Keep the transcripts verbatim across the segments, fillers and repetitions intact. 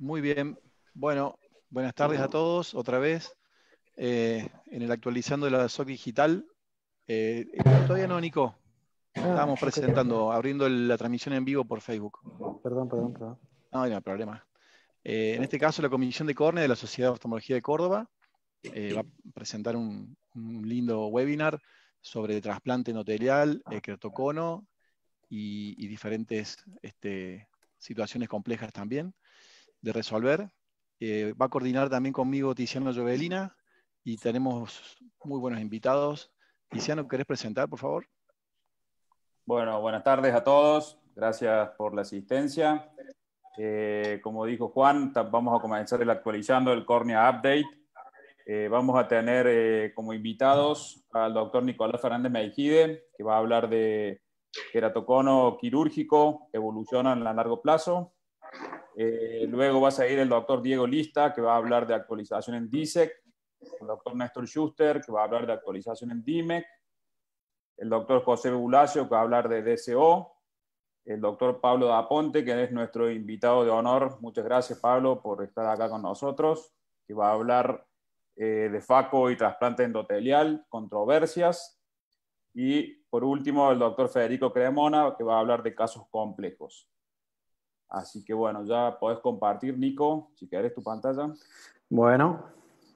Muy bien. Bueno, buenas tardes a todos, otra vez, eh, en el actualizando de la S O C Digital. Eh, eh, todavía no, Nico. Ah, Estábamos ok. presentando, abriendo el- la transmisión en vivo por Facebook. Perdón, perdón, perdón. No, no hay problema. Eh, en este caso, la Comisión de Córnea de la Sociedad de Oftalmología de Córdoba eh, va a presentar un, un lindo webinar sobre trasplante endotelial, eh, keratocono y, y diferentes este, situaciones complejas también de resolver. Eh, va a coordinar también conmigo Tiziano Llovelina y tenemos muy buenos invitados. Tiziano, ¿querés presentar, por favor? Bueno, buenas tardes a todos. Gracias por la asistencia. Eh, como dijo Juan, vamos a comenzar el actualizando el Córnea Update. Eh, vamos a tener eh, como invitados al doctor Nicolás Fernández Meijide, que va a hablar de keratocono quirúrgico, evolución a largo plazo. Eh, luego va a seguir el doctor Diego Lista, que va a hablar de actualización en D I S E C. El doctor Néstor Schuster, que va a hablar de actualización en D I M E C. El doctor José Bulacio, que va a hablar de D C O. El doctor Pablo Daponte, que es nuestro invitado de honor. Muchas gracias, Pablo, por estar acá con nosotros, que va a hablar eh, de FACO y trasplante endotelial, controversias. Y por último, el doctor Federico Cremona, que va a hablar de casos complejos. Así que bueno, ya podés compartir, Nico, si querés tu pantalla. Bueno.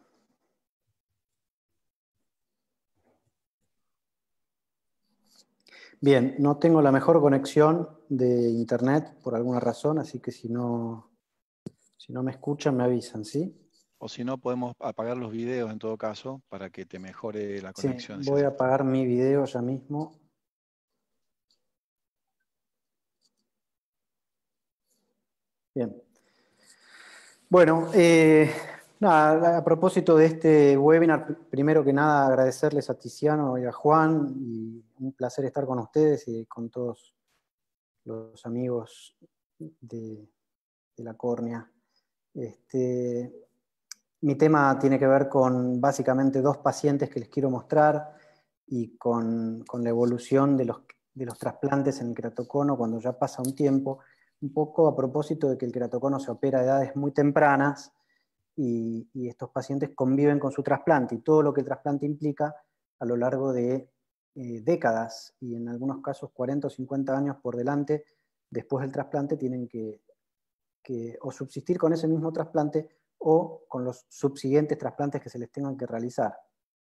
Bien, no tengo la mejor conexión de internet por alguna razón, así que si no, si no me escuchan me avisan, ¿sí? O si no, podemos apagar los videos en todo caso para que te mejore la Sí, conexión. voy a apagar mi video ya mismo. Bien. Bueno, eh, nada, a propósito de este webinar, primero que nada agradecerles a Tiziano y a Juan, y un placer estar con ustedes y con todos los amigos de, de la córnea. Este, mi tema tiene que ver con básicamente dos pacientes que les quiero mostrar y con, con la evolución de los, de los trasplantes en el keratocono cuando ya pasa un tiempo, un poco a propósito de que el keratocono se opera a edades muy tempranas y, y estos pacientes conviven con su trasplante y todo lo que el trasplante implica a lo largo de eh, décadas y en algunos casos cuarenta o cincuenta años por delante después del trasplante tienen que, que o subsistir con ese mismo trasplante o con los subsiguientes trasplantes que se les tengan que realizar.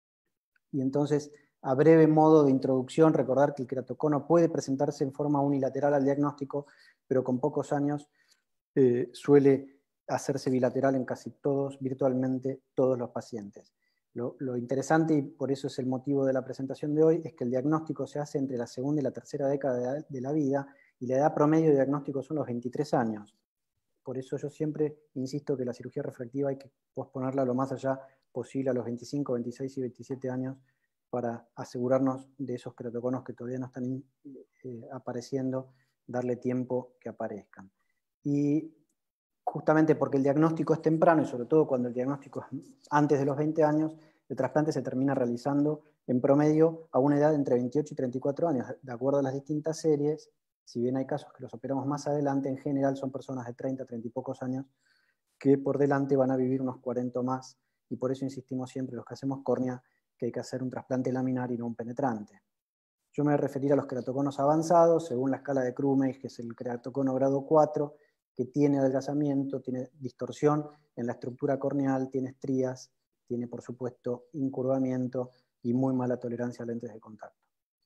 Y entonces, a breve modo de introducción, recordar que el keratocono puede presentarse en forma unilateral al diagnóstico, pero con pocos años eh, suele hacerse bilateral en casi todos, virtualmente todos los pacientes. Lo, lo interesante, y por eso es el motivo de la presentación de hoy, es que el diagnóstico se hace entre la segunda y la tercera década de, de la vida, y la edad promedio de diagnóstico son los veintitrés años. Por eso yo siempre insisto que la cirugía refractiva hay que posponerla lo más allá posible a los veinticinco, veintiséis y veintisiete años para asegurarnos de esos keratoconos que todavía no están eh, apareciendo, darle tiempo que aparezcan. Y justamente porque el diagnóstico es temprano y sobre todo cuando el diagnóstico es antes de los veinte años, el trasplante se termina realizando en promedio a una edad entre veintiocho y treinta y cuatro años, de acuerdo a las distintas series. Si bien hay casos que los operamos más adelante, en general son personas de treinta, treinta y pocos años que por delante van a vivir unos cuarenta más, y por eso insistimos siempre los que hacemos córnea que hay que hacer un trasplante laminar y no un penetrante. Yo me voy a referir a los keratoconos avanzados, según la escala de Krummeich, que es el keratocono grado cuatro, que tiene adelgazamiento, tiene distorsión en la estructura corneal, tiene estrías, tiene por supuesto incurvamiento y muy mala tolerancia a lentes de contacto.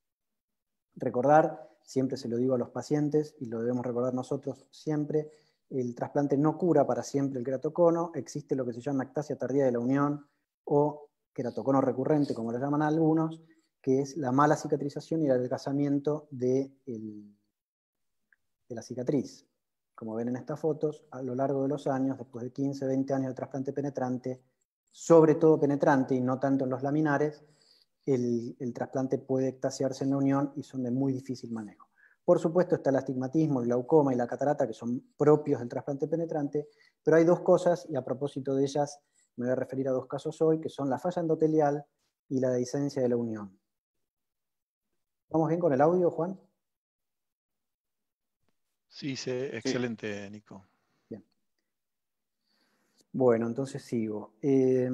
Recordar, siempre se lo digo a los pacientes y lo debemos recordar nosotros siempre, el trasplante no cura para siempre el keratocono, existe lo que se llama ectasia tardía de la unión o keratocono recurrente, como lo llaman algunos, que es la mala cicatrización y el adelgazamiento de, el, de la cicatriz. Como ven en estas fotos, a lo largo de los años, después de quince, veinte años de trasplante penetrante, sobre todo penetrante y no tanto en los laminares, el, el trasplante puede ectasiarse en la unión y son de muy difícil manejo. Por supuesto está el astigmatismo, el glaucoma y la catarata, que son propios del trasplante penetrante, pero hay dos cosas, y a propósito de ellas me voy a referir a dos casos hoy, que son la falla endotelial y la dehiscencia de la unión. ¿Vamos bien con el audio, Juan? Sí, sí, excelente, Nico. Bien. Bueno, entonces sigo. Eh,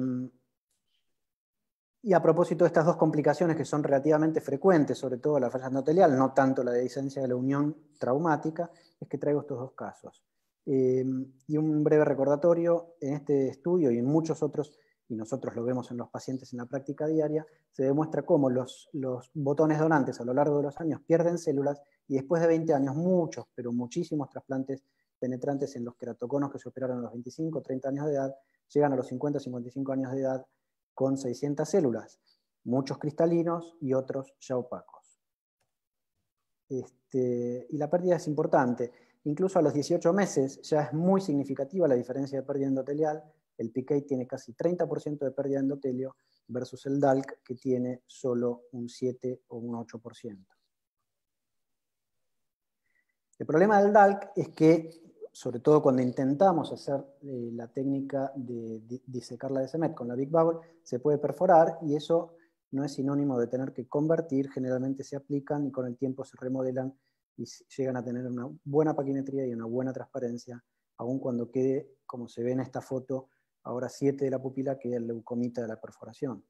y a propósito de estas dos complicaciones que son relativamente frecuentes, sobre todo la falla endotelial, no tanto la dehiscencia de la unión traumática, es que traigo estos dos casos. Eh, y un breve recordatorio, en este estudio y en muchos otros, y nosotros lo vemos en los pacientes en la práctica diaria, se demuestra cómo los, los botones donantes a lo largo de los años pierden células y después de veinte años, muchos, pero muchísimos trasplantes penetrantes en los queratoconos que se operaron a los veinticinco, treinta años de edad, llegan a los cincuenta, cincuenta y cinco años de edad con seiscientas células, muchos cristalinos y otros ya opacos. Este, y la pérdida es importante. Incluso a los dieciocho meses ya es muy significativa la diferencia de pérdida endotelial. El P K tiene casi treinta por ciento de pérdida de endotelio versus el D A L C que tiene solo un siete o un ocho por ciento. El problema del D A L C es que, sobre todo cuando intentamos hacer eh, la técnica de disecar la D S M E T con la Big Bubble, se puede perforar y eso no es sinónimo de tener que convertir, generalmente se aplican y con el tiempo se remodelan y llegan a tener una buena paquimetría y una buena transparencia, aun cuando quede, como se ve en esta foto, ahora siete de la pupila queda el leucomita de la perforación.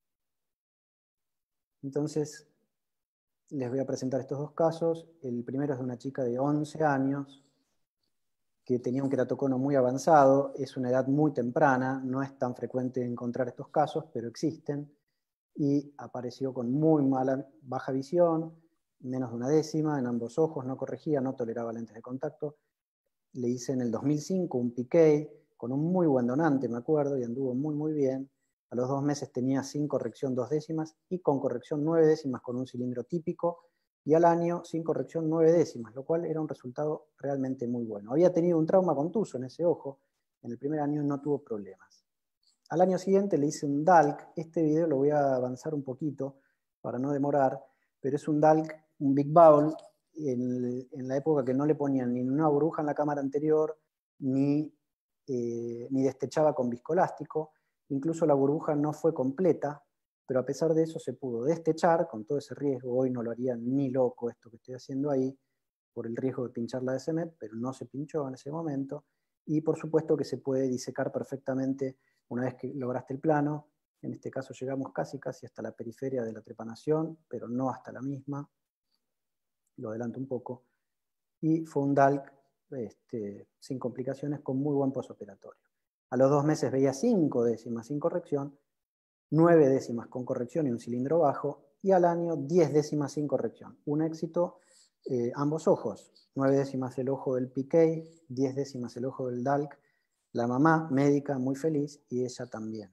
Entonces, les voy a presentar estos dos casos. El primero es de una chica de once años, que tenía un queratocono muy avanzado, es una edad muy temprana, no es tan frecuente encontrar estos casos, pero existen, y apareció con muy mala, baja visión, menos de una décima en ambos ojos, no corregía, no toleraba lentes de contacto. Le hice en el dos mil cinco un P K con un muy buen donante, me acuerdo, y anduvo muy muy bien. A los dos meses tenía sin corrección dos décimas y con corrección nueve décimas con un cilindro típico, y al año sin corrección nueve décimas, lo cual era un resultado realmente muy bueno. Había tenido un trauma contuso en ese ojo, en el primer año no tuvo problemas. Al año siguiente le hice un D A L C, este video lo voy a avanzar un poquito para no demorar, pero es un D A L C, un Big Bubble, en, en la época que no le ponían ni una burbuja en la cámara anterior, ni, eh, ni destechaba con viscoelástico, incluso la burbuja no fue completa, pero a pesar de eso se pudo destechar con todo ese riesgo. Hoy no lo haría ni loco esto que estoy haciendo ahí, por el riesgo de pinchar la D S M E T, pero no se pinchó en ese momento. Y por supuesto que se puede disecar perfectamente una vez que lograste el plano. En este caso llegamos casi casi hasta la periferia de la trepanación, pero no hasta la misma. Lo adelanto un poco. Y fue un D A L C este, sin complicaciones, con muy buen posoperatorio. A los dos meses veía cinco décimas sin corrección, nueve décimas con corrección y un cilindro bajo, y al año diez décimas sin corrección. Un éxito, eh, ambos ojos, nueve décimas el ojo del P K, diez décimas el ojo del D A L C, la mamá médica muy feliz y ella también.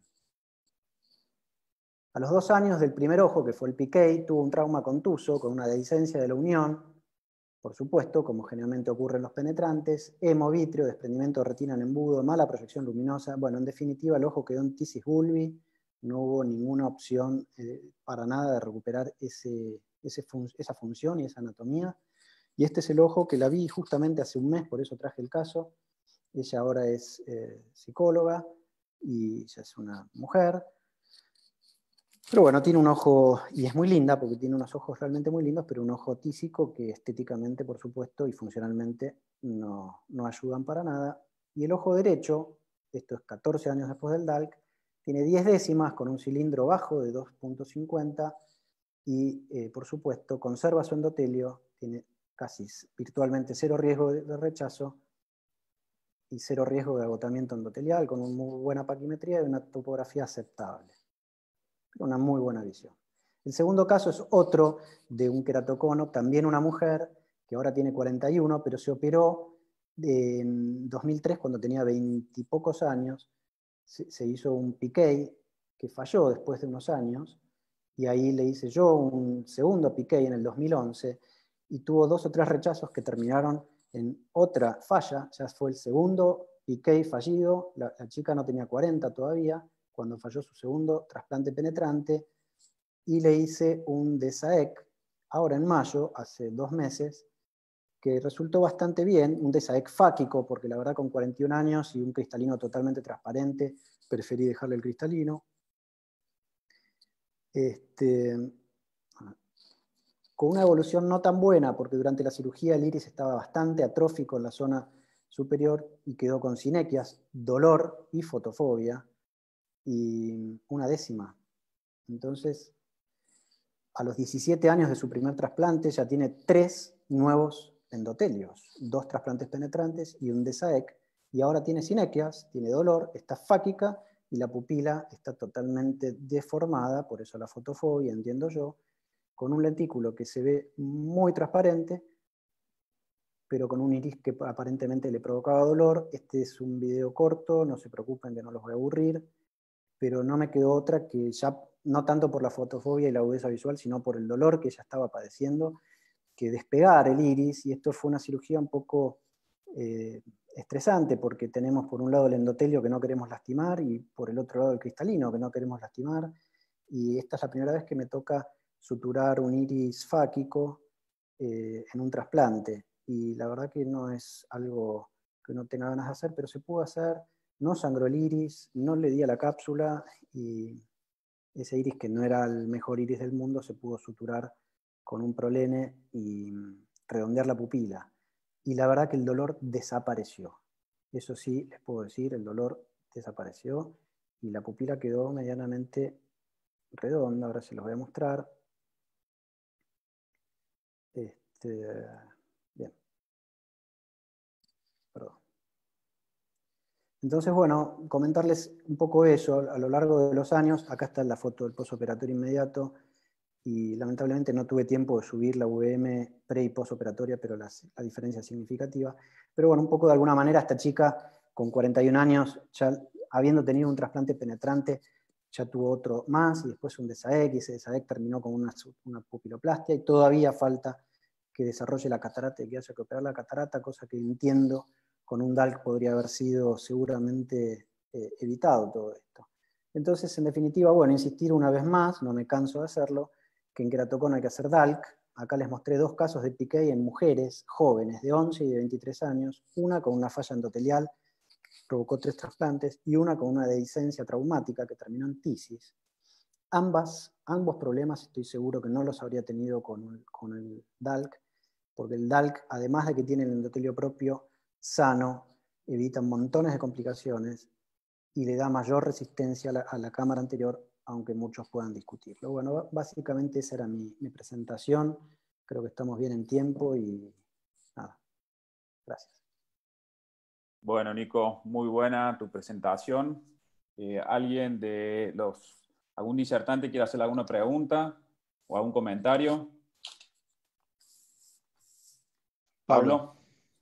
A los dos años del primer ojo, que fue el P K, tuvo un trauma contuso con una dehiscencia de la unión, por supuesto, como generalmente ocurre en los penetrantes, hemovitrio, desprendimiento de retina en embudo, mala proyección luminosa. Bueno, en definitiva, el ojo quedó en tisis bulbi, no hubo ninguna opción eh, para nada de recuperar ese, ese fun esa función y esa anatomía. Y este es el ojo que la vi justamente hace un mes, por eso traje el caso. Ella ahora es eh, psicóloga y ya es una mujer. Pero bueno, tiene un ojo, y es muy linda porque tiene unos ojos realmente muy lindos, pero un ojo tísico que estéticamente, por supuesto, y funcionalmente no, no ayudan para nada. Y el ojo derecho, esto es catorce años después del D A L C, tiene diez décimas con un cilindro bajo de dos punto cincuenta y, eh, por supuesto, conserva su endotelio, tiene casi virtualmente cero riesgo de rechazo y cero riesgo de agotamiento endotelial, con una muy buena paquimetría y una topografía aceptable. Una muy buena visión. El segundo caso es otro de un queratocono, también una mujer, que ahora tiene cuarenta y uno, pero se operó en dos mil tres cuando tenía veintipocos años. Se, se hizo un P K que falló después de unos años, y ahí le hice yo un segundo P K en el dos mil once, y tuvo dos o tres rechazos que terminaron en otra falla. Ya fue el segundo P K fallido, la, la chica no tenía cuarenta todavía, cuando falló su segundo trasplante penetrante, y le hice un D S A E C, ahora en mayo, hace dos meses, que resultó bastante bien, un D S A E C fáquico, porque la verdad con cuarenta y un años y un cristalino totalmente transparente, preferí dejarle el cristalino. Este, con una evolución no tan buena, porque durante la cirugía el iris estaba bastante atrófico en la zona superior y quedó con sinequias, dolor y fotofobia, y una décima. Entonces, a los diecisiete años de su primer trasplante ya tiene tres nuevos endotelios, dos trasplantes penetrantes y un D S A E C, y ahora tiene sinequias, tiene dolor, está fáquica y la pupila está totalmente deformada, por eso la fotofobia, entiendo yo, con un lentículo que se ve muy transparente, pero con un iris que aparentemente le provocaba dolor. Este es un video corto, no se preocupen que no los voy a aburrir, pero no me quedó otra que ya, no tanto por la fotofobia y la agudeza visual, sino por el dolor que ella estaba padeciendo, que despegar el iris, y esto fue una cirugía un poco eh, estresante, porque tenemos por un lado el endotelio que no queremos lastimar, y por el otro lado el cristalino que no queremos lastimar, y esta es la primera vez que me toca suturar un iris fáquico eh, en un trasplante, y la verdad que no es algo que uno tenga ganas de hacer, pero se pudo hacer. No sangró el iris, no le di a la cápsula, y ese iris, que no era el mejor iris del mundo, se pudo suturar con un prolene y redondear la pupila. Y la verdad que el dolor desapareció. Eso sí, les puedo decir, el dolor desapareció y la pupila quedó medianamente redonda. Ahora se los voy a mostrar. Este, bien. Perdón. Entonces, bueno, comentarles un poco eso a lo largo de los años. Acá está la foto del postoperatorio inmediato, y lamentablemente no tuve tiempo de subir la U V M pre y postoperatoria, pero la, la diferencia es significativa. Pero bueno, un poco de alguna manera esta chica con cuarenta y un años, ya habiendo tenido un trasplante penetrante, ya tuvo otro más, y después un D S A E C, y ese D S A E C terminó con una, una pupiloplastia, y todavía falta que desarrolle la catarata y que haya que operar la catarata, cosa que entiendo con un D A L C podría haber sido seguramente eh, evitado todo esto. Entonces, en definitiva, bueno, insistir una vez más, no me canso de hacerlo, que en queratocono hay que hacer D A L C. Acá les mostré dos casos de P K en mujeres jóvenes de once y de veintitrés años, una con una falla endotelial, provocó tres trasplantes, y una con una dehiscencia traumática que terminó en tisis. Ambas, ambos problemas estoy seguro que no los habría tenido con, con el D A L C, porque el D A L C, además de que tiene el endotelio propio sano, evita montones de complicaciones y le da mayor resistencia a la, a la cámara anterior, aunque muchos puedan discutirlo. Bueno, básicamente esa era mi, mi presentación. Creo que estamos bien en tiempo y nada. Gracias. Bueno, Nico, muy buena tu presentación. Eh, ¿Alguien de los, algún disertante quiere hacer alguna pregunta o algún comentario? Pablo. Pablo.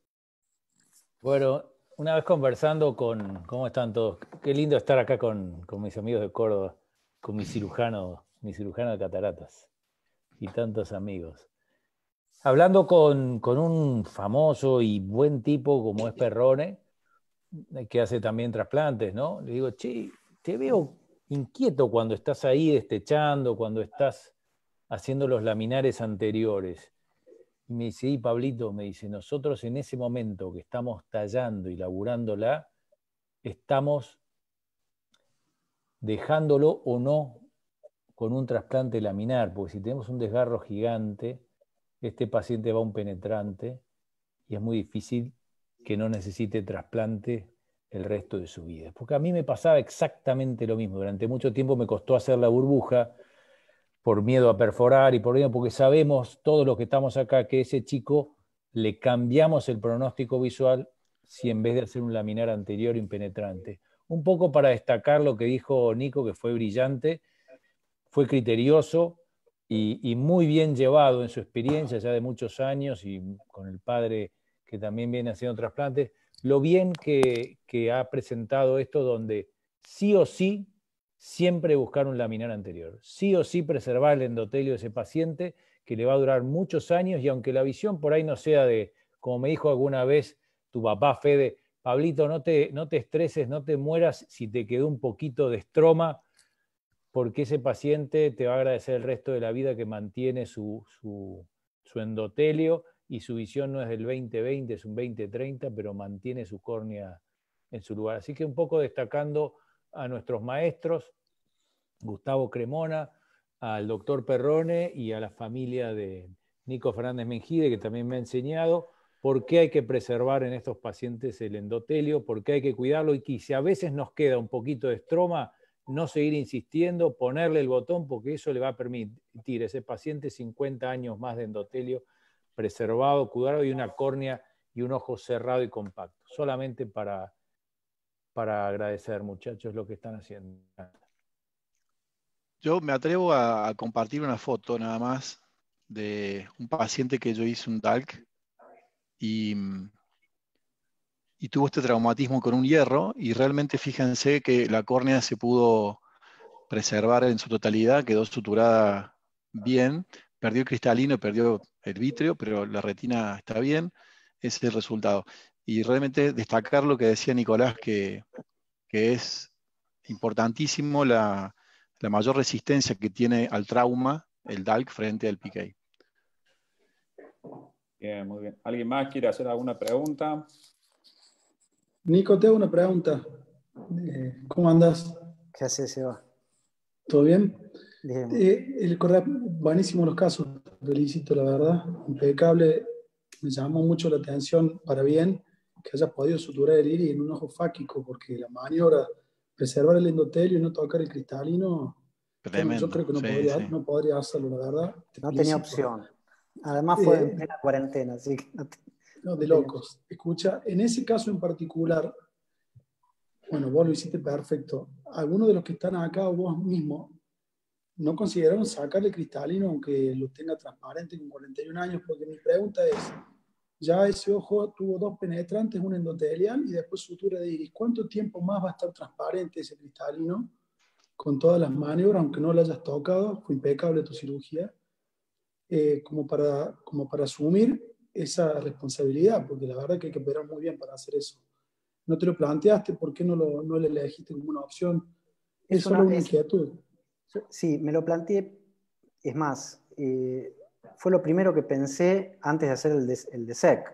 Bueno, una vez conversando con, ¿cómo están todos? Qué lindo estar acá con, con mis amigos de Córdoba, con mi cirujano, mi cirujano de cataratas y tantos amigos. Hablando con, con un famoso y buen tipo como es Perrone, que hace también trasplantes, ¿no? Le digo, che, te veo inquieto cuando estás ahí destechando, cuando estás haciendo los laminares anteriores. Y me dice, y Pablito, me dice, nosotros en ese momento que estamos tallando y laburándola, estamos dejándolo o no con un trasplante laminar, porque si tenemos un desgarro gigante, este paciente va a un penetrante y es muy difícil que no necesite trasplante el resto de su vida. Porque a mí me pasaba exactamente lo mismo. Durante mucho tiempo me costó hacer la burbuja por miedo a perforar y por miedo, porque sabemos todos los que estamos acá que ese chico le cambiamos el pronóstico visual si en vez de hacer un laminar anterior impenetrante. Un poco para destacar lo que dijo Nico, que fue brillante, fue criterioso y, y muy bien llevado en su experiencia ya de muchos años y con el padre que también viene haciendo trasplantes, lo bien que, que ha presentado esto, donde sí o sí siempre buscar un laminar anterior, sí o sí preservar el endotelio de ese paciente que le va a durar muchos años, y aunque la visión por ahí no sea de, como me dijo alguna vez tu papá Fede, Pablito, no te, no te estreses, no te mueras si te quedó un poquito de estroma, porque ese paciente te va a agradecer el resto de la vida que mantiene su, su, su endotelio, y su visión no es del veinte veinte, es un veinte treinta, pero mantiene su córnea en su lugar. Así que un poco destacando a nuestros maestros, Gustavo Cremona, al doctor Perrone y a la familia de Nico Fernández Mengide, que también me ha enseñado, por qué hay que preservar en estos pacientes el endotelio, por qué hay que cuidarlo, y que si a veces nos queda un poquito de estroma, no seguir insistiendo, ponerle el botón, porque eso le va a permitir a ese paciente cincuenta años más de endotelio preservado, cuidado, y una córnea y un ojo cerrado y compacto. Solamente para, para agradecer, muchachos, lo que están haciendo. Yo me atrevo a, a compartir una foto nada más de un paciente que yo hice un talc y, y tuvo este traumatismo con un hierro, y realmente fíjense que la córnea se pudo preservar en su totalidad, quedó suturada bien, perdió el cristalino, perdió el vítreo, pero la retina está bien. Ese es el resultado. Y realmente destacar lo que decía Nicolás, que, que es importantísimo la, la mayor resistencia que tiene al trauma el talc frente al P K. Bien, muy bien. ¿Alguien más quiere hacer alguna pregunta? Nico, te hago una pregunta. Eh, ¿Cómo andas? ¿Qué hace, Seba? ¿Todo bien? Bien. Eh, el correo, buenísimo los casos, felicito, la verdad, impecable. Me llamó mucho la atención, para bien, que hayas podido suturar el iris en un ojo fáquico, porque la maniobra, preservar el endotelio y no tocar el cristalino, yo, no- yo Tremendo, creo que no sí, podría, sí. no podría hacerlo, la verdad. Te No tenía felicito. opción. Además fue en Eh, plena cuarentena, así que no, te- no, de no tenía locos. Escucha, en ese caso en particular, bueno, vos lo hiciste perfecto. Algunos de los que están acá o vos mismo no consideraron sacarle cristalino aunque lo tenga transparente con cuarenta y un años, porque mi pregunta es, ya ese ojo tuvo dos penetrantes, un endotelial y después sutura de iris. ¿Cuánto tiempo más va a estar transparente ese cristalino con todas las maniobras, aunque no lo hayas tocado? Fue impecable tu cirugía, eh, como, para, como para asumir esa responsabilidad, porque la verdad que hay que operar muy bien para hacer eso. ¿No te lo planteaste? ¿Por qué no lo, no lo elegiste como una opción? Es Es solo una, una es, inquietud. sí, me lo planteé. Es más, eh, fue lo primero que pensé antes de hacer el de, el de S E C.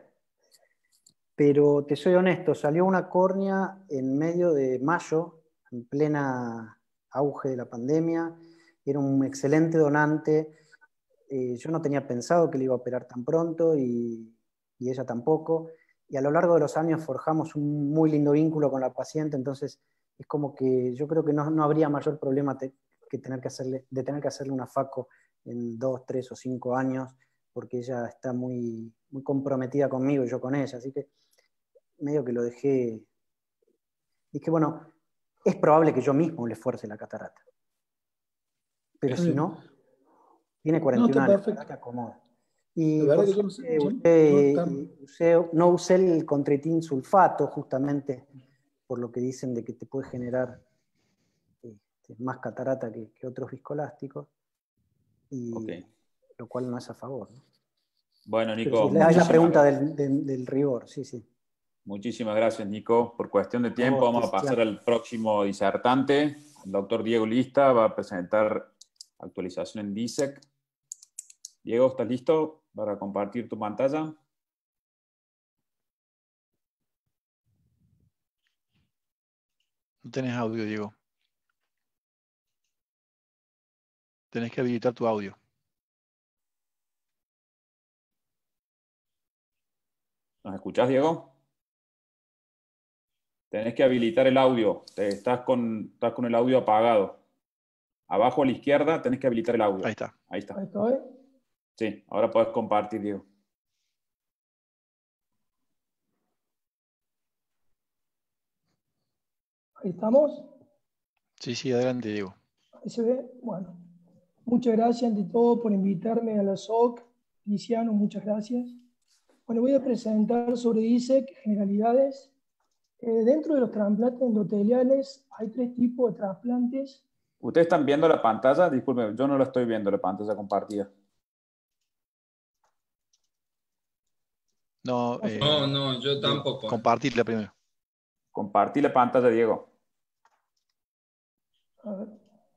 Pero te soy honesto, salió una córnea en medio de mayo, en plena auge de la pandemia. Era un excelente donante. Eh, yo no tenía pensado que le iba a operar tan pronto y, y ella tampoco. Y a lo largo de los años forjamos un muy lindo vínculo con la paciente, entonces es como que yo creo que no, no habría mayor problema te, que tener que hacerle, de tener que hacerle una FACO en dos, tres o cinco años, porque ella está muy, muy comprometida conmigo y yo con ella. Así que medio que lo dejé. Dije, bueno, es probable que yo mismo le fuerce la catarata. Pero Está si bien. no, tiene No, cuarenta y un está años, la verdad perfecto. que acomoda. La Y verdad por que yo no sé. suerte Yo, usé, no, usé- no usé el contritin sulfato, justamente por lo que dicen de que te puede generar este, más catarata que, que otros viscolásticos, Ok. y lo cual no es a favor, ¿no? Bueno, Pero sí, Nico, es la, es la muchísimas pregunta gracias. del, del- del rigor, sí, sí. Muchísimas gracias, Nico. Por cuestión de A tiempo, vos, vamos a pasar Cristian. al próximo disertante. El doctor Diego Lista va a presentar actualización en D I S E C. Diego, ¿estás listo para compartir tu pantalla? No tenés audio, Diego. Tenés que habilitar tu audio. ¿Nos escuchás, Diego? Tenés que habilitar el audio. Te- Estás con, estás con el audio apagado. Abajo a la izquierda tenés que habilitar el audio. Ahí está. Ahí está. Ahí estoy. Sí, ahora podés compartir, Diego. Ahí estamos. Sí, sí, adelante, Diego. Ahí se ve. Bueno, muchas gracias ante todo por invitarme a la S O C. Tiziano, muchas gracias. Bueno, voy a presentar sobre D I S E C generalidades. Eh, dentro de los trasplantes endoteliales hay tres tipos de trasplantes. ¿Ustedes están viendo la pantalla? Disculpe, yo no la estoy viendo, la pantalla compartida. No, No sé. eh, No, no, yo Diego, tampoco. compartirla primero. Compartí la pantalla, Diego. A ver.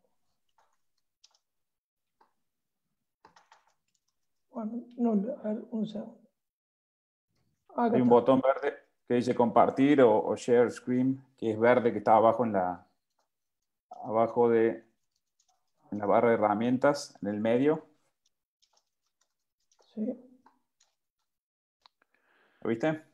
Bueno, no, a ver, un segundo. Acá Hay un está. botón verde que dice compartir o, o share screen, que es verde, que está abajo en la, abajo de, en la barra de herramientas, en el medio. Sí. ¿Lo viste?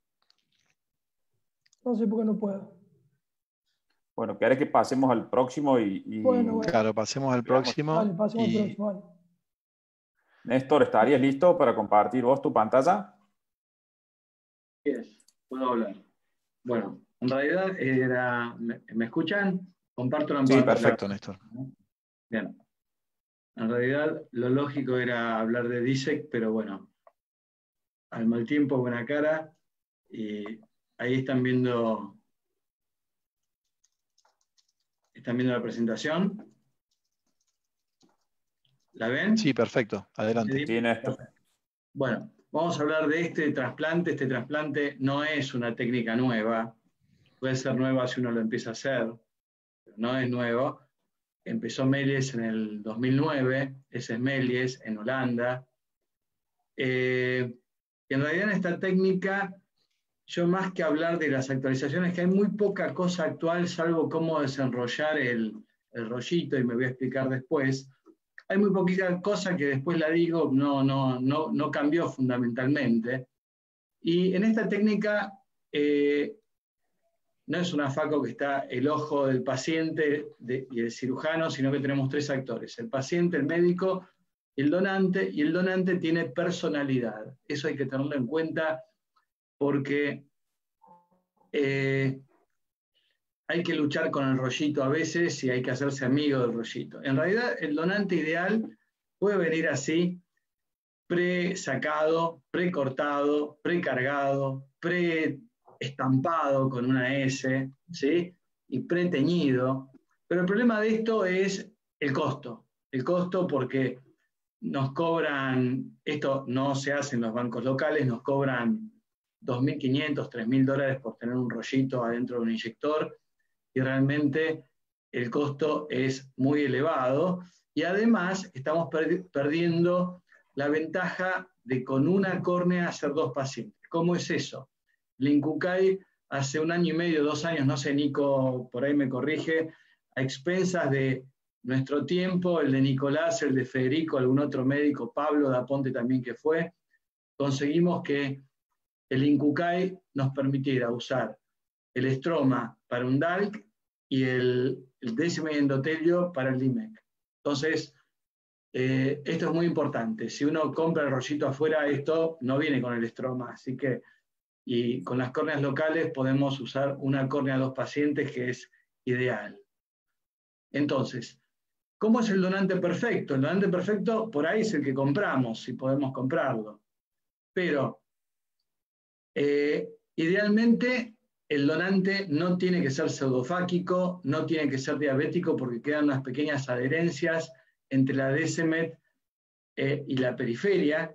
No sé por qué no puedo. Bueno, ¿querés que pasemos al próximo? Y, y... Bueno, bueno. Claro, pasemos al próximo. Vale, pasemos y... al próximo. Vale. Néstor, ¿estarías listo para compartir vos tu pantalla? Yes, puedo hablar. Bueno, en realidad era... ¿Me, ¿me escuchan? Comparto la Sí, pantalla. Perfecto, Néstor. Bien. En realidad lo lógico era hablar de D I S E C, pero bueno, al mal tiempo, buena cara. Y ahí están viendo... ¿Están viendo la presentación? ¿La ven? Sí, perfecto. Adelante. Sí, Néstor. Bueno, vamos a hablar de este trasplante. Este trasplante no es una técnica nueva. Puede ser nueva si uno lo empieza a hacer, pero no es nuevo. Empezó Melies en el dos mil nueve, ese es Melies, en Holanda. Eh, y en realidad en esta técnica, yo más que hablar de las actualizaciones, que hay muy poca cosa actual, salvo cómo desenrollar el, el rollito, y me voy a explicar después. Hay muy poquita cosa que después la digo, no, no, no, no cambió fundamentalmente. Y en esta técnica, eh, no es una FACO que está el ojo del paciente de, y el cirujano, sino que tenemos tres actores: el paciente, el médico y el donante, y el donante tiene personalidad. Eso hay que tenerlo en cuenta porque eh, hay que luchar con el rollito a veces y hay que hacerse amigo del rollito. En realidad, el donante ideal puede venir así, pre-sacado, pre-cortado, pre-cargado, pre-estampado con una S, ¿sí? Y pre-teñido. Pero el problema de esto es el costo. El costo porque nos cobran, esto no se hace en los bancos locales, nos cobran dos mil quinientos, tres mil dólares por tener un rollito adentro de un inyector, y realmente el costo es muy elevado, y además estamos perdi- perdiendo la ventaja de con una córnea hacer dos pacientes. ¿Cómo es eso? El INCUCAI hace un año y medio, dos años, no sé, Nico por ahí me corrige, a expensas de nuestro tiempo, el de Nicolás, el de Federico, algún otro médico, Pablo Daponte también que fue, conseguimos que el INCUCAI nos permitiera usar el estroma para un D A L C y el, el décimo endotelio para el D I M E C. Entonces, eh, esto es muy importante. Si uno compra el rollito afuera, esto no viene con el estroma, así que, y con las córneas locales podemos usar una córnea a dos pacientes, que es ideal. Entonces, ¿cómo es el donante perfecto? El donante perfecto por ahí es el que compramos, si podemos comprarlo. Pero, eh, idealmente, el donante no tiene que ser pseudofáquico, no tiene que ser diabético, porque quedan unas pequeñas adherencias entre la D S M E T eh, y la periferia.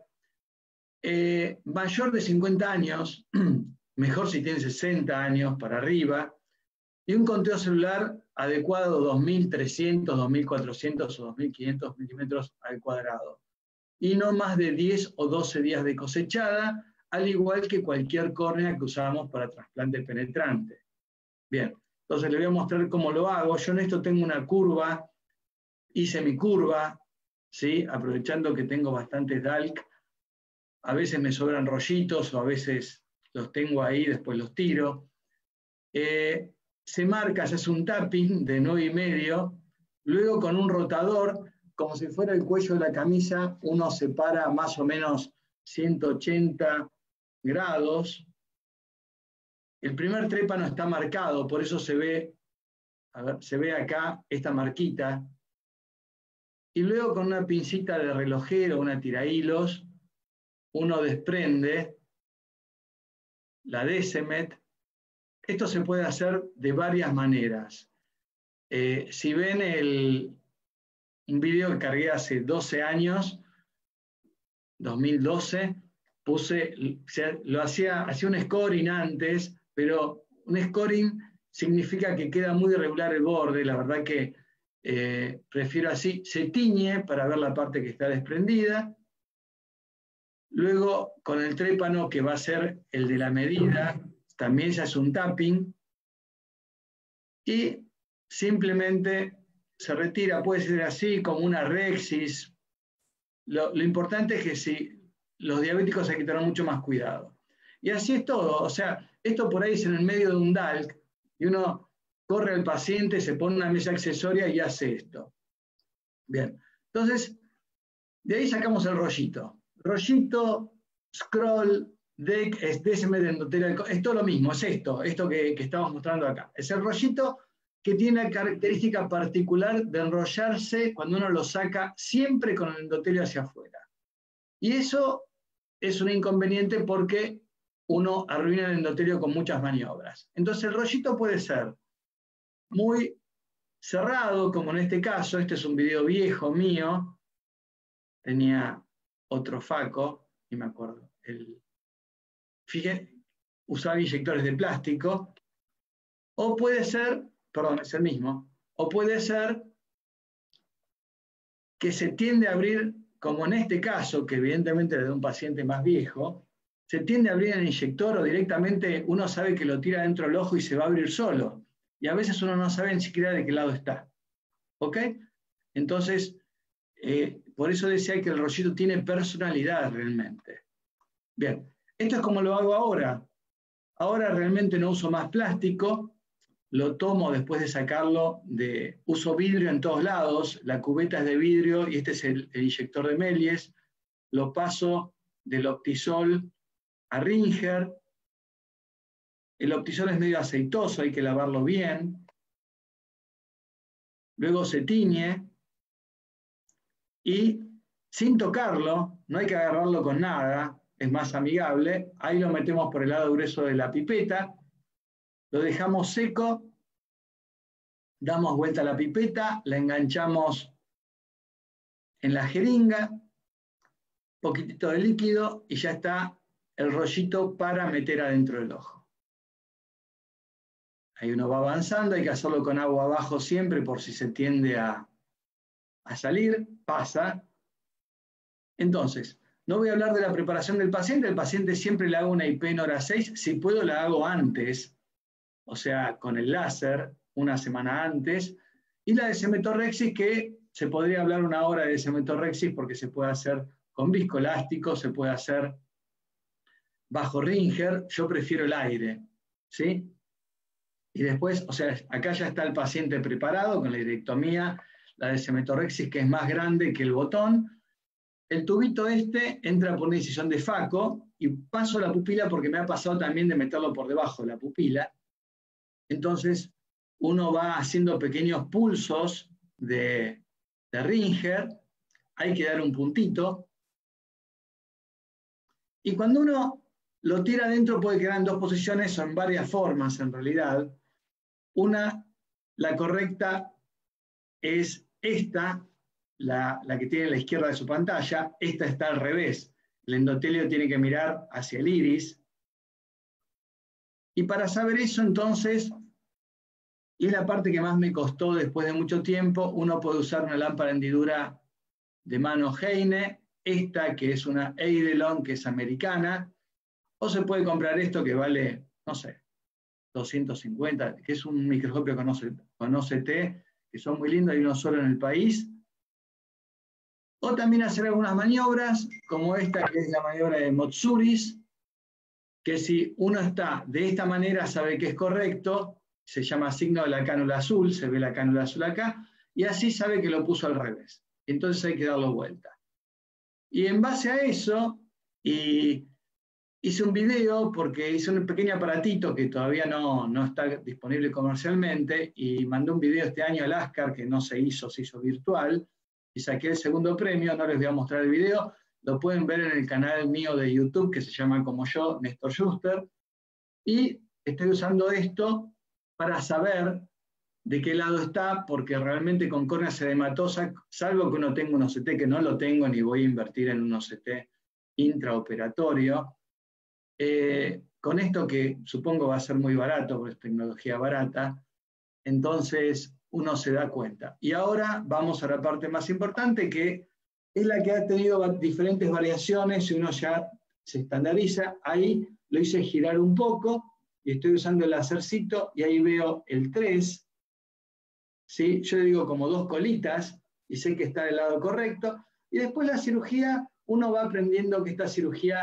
Eh, mayor de cincuenta años, mejor si tiene sesenta años para arriba, y un conteo celular adecuado dos mil trescientos, dos mil cuatrocientos o dos mil quinientos milímetros al cuadrado. Y no más de diez o doce días de cosechada, al igual que cualquier córnea que usamos para trasplante penetrante. Bien, entonces le voy a mostrar cómo lo hago. Yo en esto tengo una curva, hice mi curva, ¿sí? Aprovechando que tengo bastantes D A L C. A veces me sobran rollitos o a veces los tengo ahí, después los tiro. Eh, se marca, se hace un tapping de nueve y medio, luego con un rotador, como si fuera el cuello de la camisa, uno separa más o menos ciento ochenta grados. El primer trépano está marcado, por eso se ve, a ver, se ve acá esta marquita. Y luego con una pincita de relojero, una tirahilos, uno desprende la D S M E T. Esto se puede hacer de varias maneras. Eh, si ven el, un video que cargué hace doce años, dos mil doce, puse, lo hacía, hacía un scoring antes, pero un scoring significa que queda muy irregular el borde, la verdad que eh, prefiero así. Se tiñe para ver la parte que está desprendida. Luego, con el trépano, que va a ser el de la medida, también se hace un tapping y simplemente se retira. Puede ser así, como una rexis. Lo, lo importante es que si los diabéticos hay que tener mucho más cuidado. Y así es todo. O sea, esto por ahí es en el medio de un D A L C, y uno corre al paciente, se pone una mesa accesoria y hace esto. Bien, entonces, de ahí sacamos el rollito. Rollito, scroll, deck, es D S M de endotelio, es todo lo mismo, es esto, esto que, que estamos mostrando acá. Es el rollito que tiene la característica particular de enrollarse cuando uno lo saca siempre con el endotelio hacia afuera. Y eso es un inconveniente porque uno arruina el endotelio con muchas maniobras. Entonces el rollito puede ser muy cerrado, como en este caso. Este es un video viejo mío, tenía otro faco, y me acuerdo, el, fíjense, usaba inyectores de plástico, o puede ser, perdón, es el mismo, o puede ser que se tiende a abrir, como en este caso, que evidentemente es de un paciente más viejo, se tiende a abrir el inyector o directamente uno sabe que lo tira dentro del ojo y se va a abrir solo. Y a veces uno no sabe ni siquiera de qué lado está. ¿Ok? Entonces, eh, por eso decía que el rollito tiene personalidad realmente. Bien, esto es como lo hago ahora. Ahora realmente no uso más plástico, lo tomo después de sacarlo de... Uso vidrio en todos lados, la cubeta es de vidrio y este es el, el inyector de Méliès. Lo paso del Optisol a Ringer. El Optisol es medio aceitoso, hay que lavarlo bien. Luego se tiñe y sin tocarlo, no hay que agarrarlo con nada, es más amigable. Ahí lo metemos por el lado grueso de la pipeta, lo dejamos seco, damos vuelta a la pipeta, la enganchamos en la jeringa, poquitito de líquido y ya está el rollito para meter adentro del ojo. Ahí uno va avanzando, hay que hacerlo con agua abajo siempre por si se tiende a, a salir, pasa. Entonces, no voy a hablar de la preparación del paciente, el paciente siempre le hago una I P en hora seis, si puedo la hago antes, o sea, con el láser, una semana antes, y la de Semetorrhexis, que se podría hablar una hora de Semetorrhexis porque se puede hacer con viscoelástico, se puede hacer bajo Ringer, yo prefiero el aire, ¿sí? Y después, o sea, acá ya está el paciente preparado con la hirectomía, la de Semetorrhexis, que es más grande que el botón. El tubito este entra por una incisión de Faco y paso la pupila porque me ha pasado también de meterlo por debajo de la pupila. Entonces, uno va haciendo pequeños pulsos de, de Ringer, hay que dar un puntito. Y cuando uno lo tira adentro puede quedar en dos posiciones o en varias formas en realidad. Una, la correcta es esta, la, la que tiene a la izquierda de su pantalla. Esta está al revés. El endotelio tiene que mirar hacia el iris. Y para saber eso, entonces, y es la parte que más me costó después de mucho tiempo, uno puede usar una lámpara hendidura de mano Heine, esta que es una Eidolon, que es americana, o se puede comprar esto que vale, no sé, doscientos cincuenta, que es un microscopio con O C T, que son muy lindos, hay uno solo en el país. O también hacer algunas maniobras, como esta que es la maniobra de Motsuris, que si uno está de esta manera sabe que es correcto, se llama signo de la cánula azul, se ve la cánula azul acá, y así sabe que lo puso al revés. Entonces hay que darlo vuelta. Y en base a eso, y hice un video porque hice un pequeño aparatito que todavía no, no está disponible comercialmente, y mandé un video este año al ASCAR que no se hizo, se hizo virtual, y saqué el segundo premio. No les voy a mostrar el video, lo pueden ver en el canal mío de YouTube que se llama como yo, Néstor Schuster, y estoy usando esto para saber de qué lado está, porque realmente con córnea sedematosa, salvo que uno tenga un O C T, que no lo tengo ni voy a invertir en un O C T intraoperatorio, eh, con esto que supongo va a ser muy barato, porque es tecnología barata, entonces uno se da cuenta. Y ahora vamos a la parte más importante, que es la que ha tenido diferentes variaciones y uno ya se estandariza. Ahí lo hice girar un poco y estoy usando el lacercito y ahí veo el tres, ¿sí? Yo le digo como dos colitas y sé que está del lado correcto. Y después la cirugía, uno va aprendiendo que esta cirugía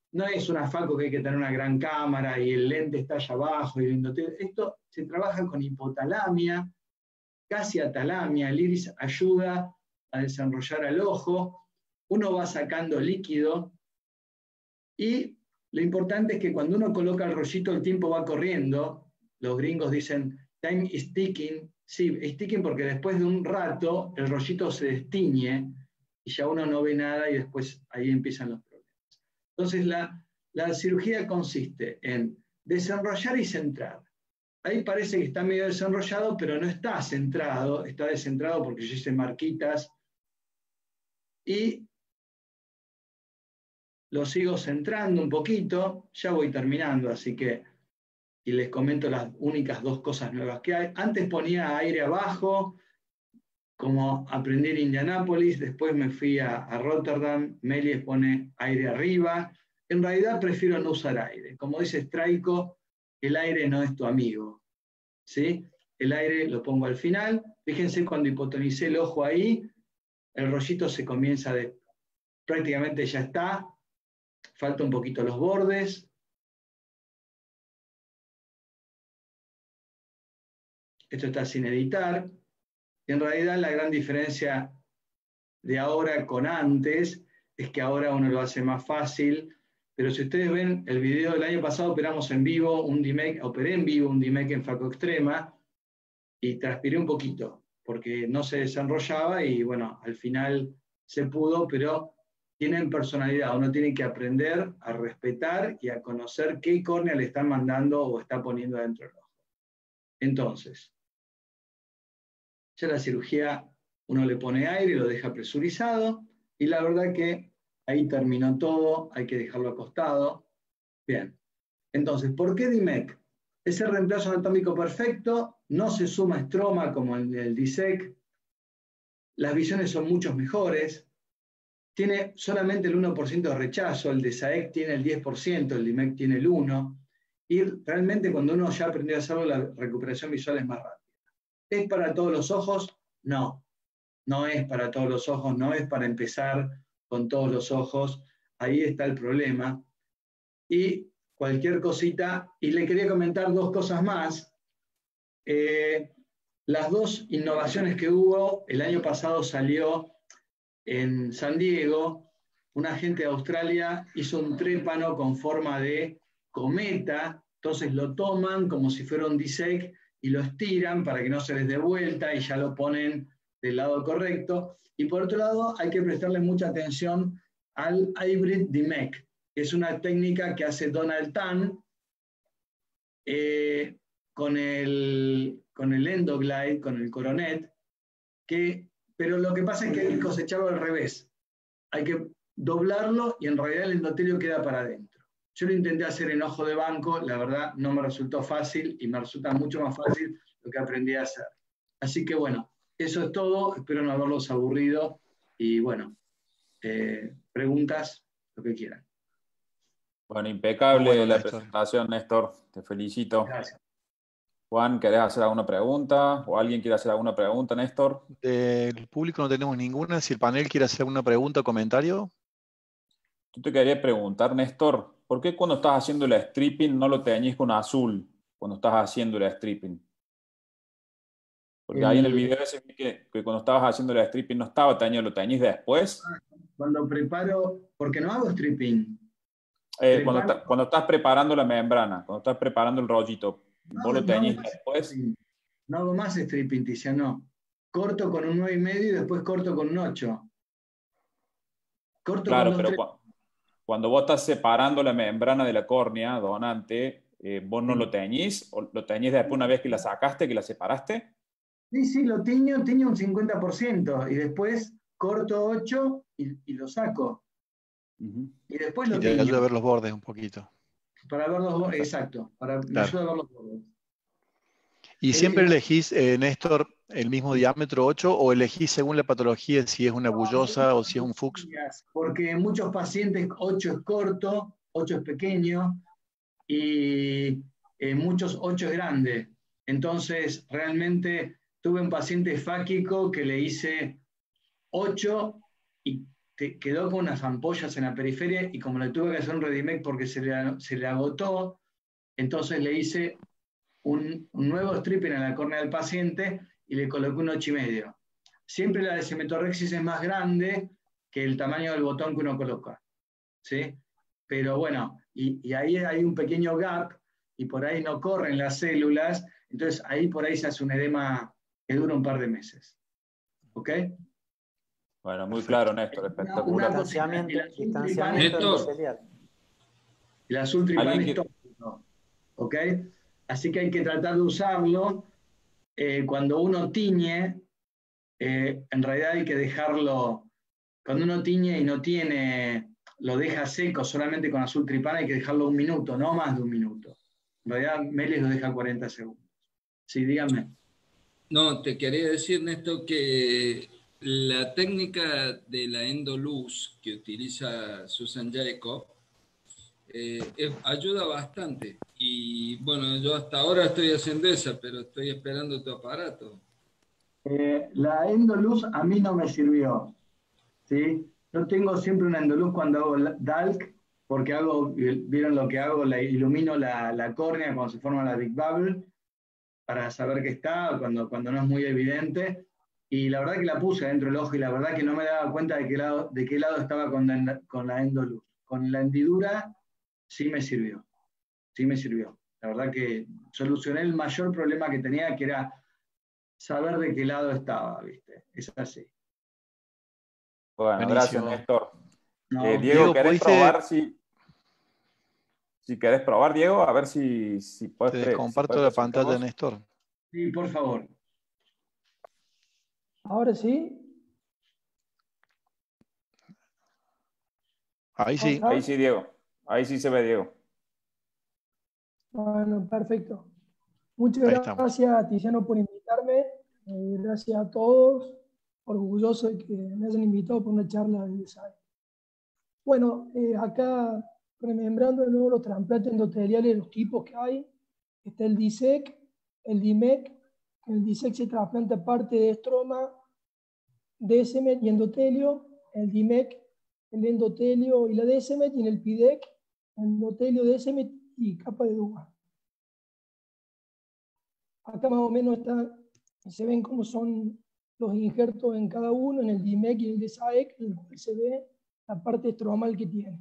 no es una faco que hay que tener una gran cámara y el lente está allá abajo. Y el endotelio. Esto se trabaja con hipotalamia, casi atalamia. El iris ayuda a desenrollar al ojo. Uno va sacando líquido y lo importante es que cuando uno coloca el rollito el tiempo va corriendo. Los gringos dicen time is ticking. Sí, es ticking porque después de un rato el rollito se destiñe y ya uno no ve nada y después ahí empiezan los problemas. Entonces la, la cirugía consiste en desenrollar y centrar. Ahí parece que está medio desenrollado, pero no está centrado, está descentrado porque yo hice marquitas y lo sigo centrando un poquito, ya voy terminando, así que, y les comento las únicas dos cosas nuevas que hay. Antes ponía aire abajo, como aprendí en Indianápolis, después me fui a, a Rotterdam, Méliès pone aire arriba. En realidad prefiero no usar aire. Como dice Straico, el aire no es tu amigo, ¿sí? El aire lo pongo al final. Fíjense cuando hipotonicé el ojo ahí, el rollito se comienza de... prácticamente ya está. Falta un poquito los bordes. Esto está sin editar. En realidad la gran diferencia de ahora con antes es que ahora uno lo hace más fácil. Pero si ustedes ven el video del año pasado, operamos en vivo un D M E C, operé en vivo un D M E C en Faco Extrema y transpiré un poquito porque no se desenrollaba y bueno, al final se pudo, pero tienen personalidad. Uno tiene que aprender a respetar y a conocer qué córnea le están mandando o está poniendo dentro del ojo. Entonces, ya la cirugía, uno le pone aire, lo deja presurizado y la verdad que ahí terminó todo, hay que dejarlo acostado. Bien, entonces, ¿por qué D M E C? Es el reemplazo anatómico perfecto, no se suma estroma como en el D I S E C, las visiones son mucho mejores, tiene solamente el uno por ciento de rechazo, el de S A E C tiene el diez por ciento, el D M E C tiene el uno por ciento, y realmente cuando uno ya aprendió a hacerlo, la recuperación visual es más rápida. ¿Es para todos los ojos? No, no es para todos los ojos, no es para empezar con todos los ojos, ahí está el problema. Y cualquier cosita, y le quería comentar dos cosas más. Eh, las dos innovaciones que hubo, el año pasado salió en San Diego, un agente de Australia hizo un trépano con forma de cometa, entonces lo toman como si fuera un D I S E C y lo estiran para que no se les dé vuelta y ya lo ponen del lado correcto. Y por otro lado, hay que prestarle mucha atención al Hybrid D M E C, que es una técnica que hace Donald Tan eh, con, el, con el Endoglide, con el Coronet, que, pero lo que pasa es que hay que cosecharlo al revés. Hay que doblarlo y en realidad el endotelio queda para adentro. Yo lo intenté hacer en ojo de banco, la verdad no me resultó fácil y me resulta mucho más fácil lo que aprendí a hacer. Así que bueno, eso es todo, espero no haberlos aburrido y bueno, eh, preguntas, lo que quieran. Bueno, impecable Bueno, la Néstor. presentación, Néstor, te felicito. Gracias. Juan, ¿querés hacer alguna pregunta? ¿O alguien quiere hacer alguna pregunta, Néstor? Del público no tenemos ninguna. Si el panel quiere hacer alguna pregunta o comentario. Yo te quería preguntar, Néstor, ¿por qué cuando estás haciendo el stripping no lo teñís con azul cuando estás haciendo el stripping? Porque ahí en el video ese vi que, que cuando estabas haciendo el stripping no estaba teñido, ¿lo teñís después? Cuando preparo, porque no hago stripping. Eh, cuando, ta- cuando estás preparando la membrana, cuando estás preparando el rollito, No, ¿vos lo no teñís hago más después? stripping. No hago más stripping, Tiziano. Corto con un nueve y medio y después corto con un ocho. Corto Claro, con dos pero tres. cu- cuando vos estás separando la membrana de la córnea donante, eh, ¿vos no lo teñís? ¿O lo teñís después una vez que la sacaste, que la separaste? Sí, sí, lo tiño, tiño un cincuenta por ciento y después corto ocho y, y lo saco. Ujú. Y después Y lo te ayuda a tiño. ver los bordes un poquito. Para ver los bordes, exacto. Para, me Claro. ayuda a ver los bordes. ¿Y El- siempre el- elegís, eh, Néstor, el mismo diámetro ocho o elegís según la patología si es una bullosa o si es un Fuchs? Porque en muchos pacientes ocho es corto, ocho es pequeño y en muchos ocho es grande. Entonces, realmente tuve un paciente fáquico que le hice ocho y te, quedó con unas ampollas en la periferia y como le tuve que hacer un Redimec porque se le, se le agotó, entonces le hice un, un nuevo stripping en la córnea del paciente y le coloqué un ocho y medio. Siempre la desimetorrexis es más grande que el tamaño del botón que uno coloca, ¿sí? Pero bueno, y, y ahí hay un pequeño gap y por ahí no corren las células, entonces ahí por ahí se hace un edema que dura un par de meses. ¿Ok? Bueno, muy claro, Néstor, espectacular. Una Distanciamiento, cosita, el azul distanciamiento tripán es endotelial. El azul tripán ¿Alguien es que- tóxico, ¿ok? Así que hay que tratar de usarlo. Eh, cuando uno tiñe, eh, en realidad hay que dejarlo, cuando uno tiñe y no tiene, lo deja seco solamente con azul tripán, hay que dejarlo un minuto, no más de un minuto. En realidad, Meles lo deja cuarenta segundos. Sí, dígame. No, te quería decir, Néstor, que la técnica de la endoluz que utiliza Susan Jacob eh, es- ayuda bastante. Y bueno, yo hasta ahora estoy haciendo esa, pero estoy esperando tu aparato. Eh, la endoluz a mí no me sirvió, ¿sí? Yo tengo siempre una endoluz cuando hago la- Dalk, porque hago, vieron lo que hago, la, ilumino la, la córnea cuando se forma la Big Bubble, para saber que está, cuando, cuando no es muy evidente. Y la verdad que la puse dentro del ojo y la verdad que no me daba cuenta de qué lado, de qué lado estaba con la, con la endoluz. Con la hendidura sí me sirvió, sí me sirvió. La verdad que solucioné el mayor problema que tenía, que era saber de qué lado estaba, ¿viste? Es así. Bueno, Buenísimo. gracias, Néstor. No, Eh, Diego, Diego, ¿querés ¿pudiste- probar si, si querés probar, Diego? A ver si, si puedes Te pre- si comparto puedes la presentar pantalla, vos. Néstor. sí, por favor. Ahora sí. Ahí sí. ¿Está? Ahí sí, Diego. Ahí sí se ve, Diego. Bueno, perfecto. Muchas Ahí estamos. gracias, Tiziano, por invitarme. Eh, gracias a todos. Orgulloso de que me hayan invitado por una charla de design. Bueno, eh, acá remembrando de nuevo los trasplantes endoteliales, los tipos que hay. Está el D I S E C, el D I M E C. En el D I S E C se trasplanta parte de estroma, décime y endotelio. El D I M E C, el endotelio y la décime. Y en el P I D E C, endotelio, décime y capa de duga. Acá más o menos está, se ven cómo son los injertos en cada uno, en el D I M E C y en el D S A E C, en el cual se ve la parte estromal que tiene.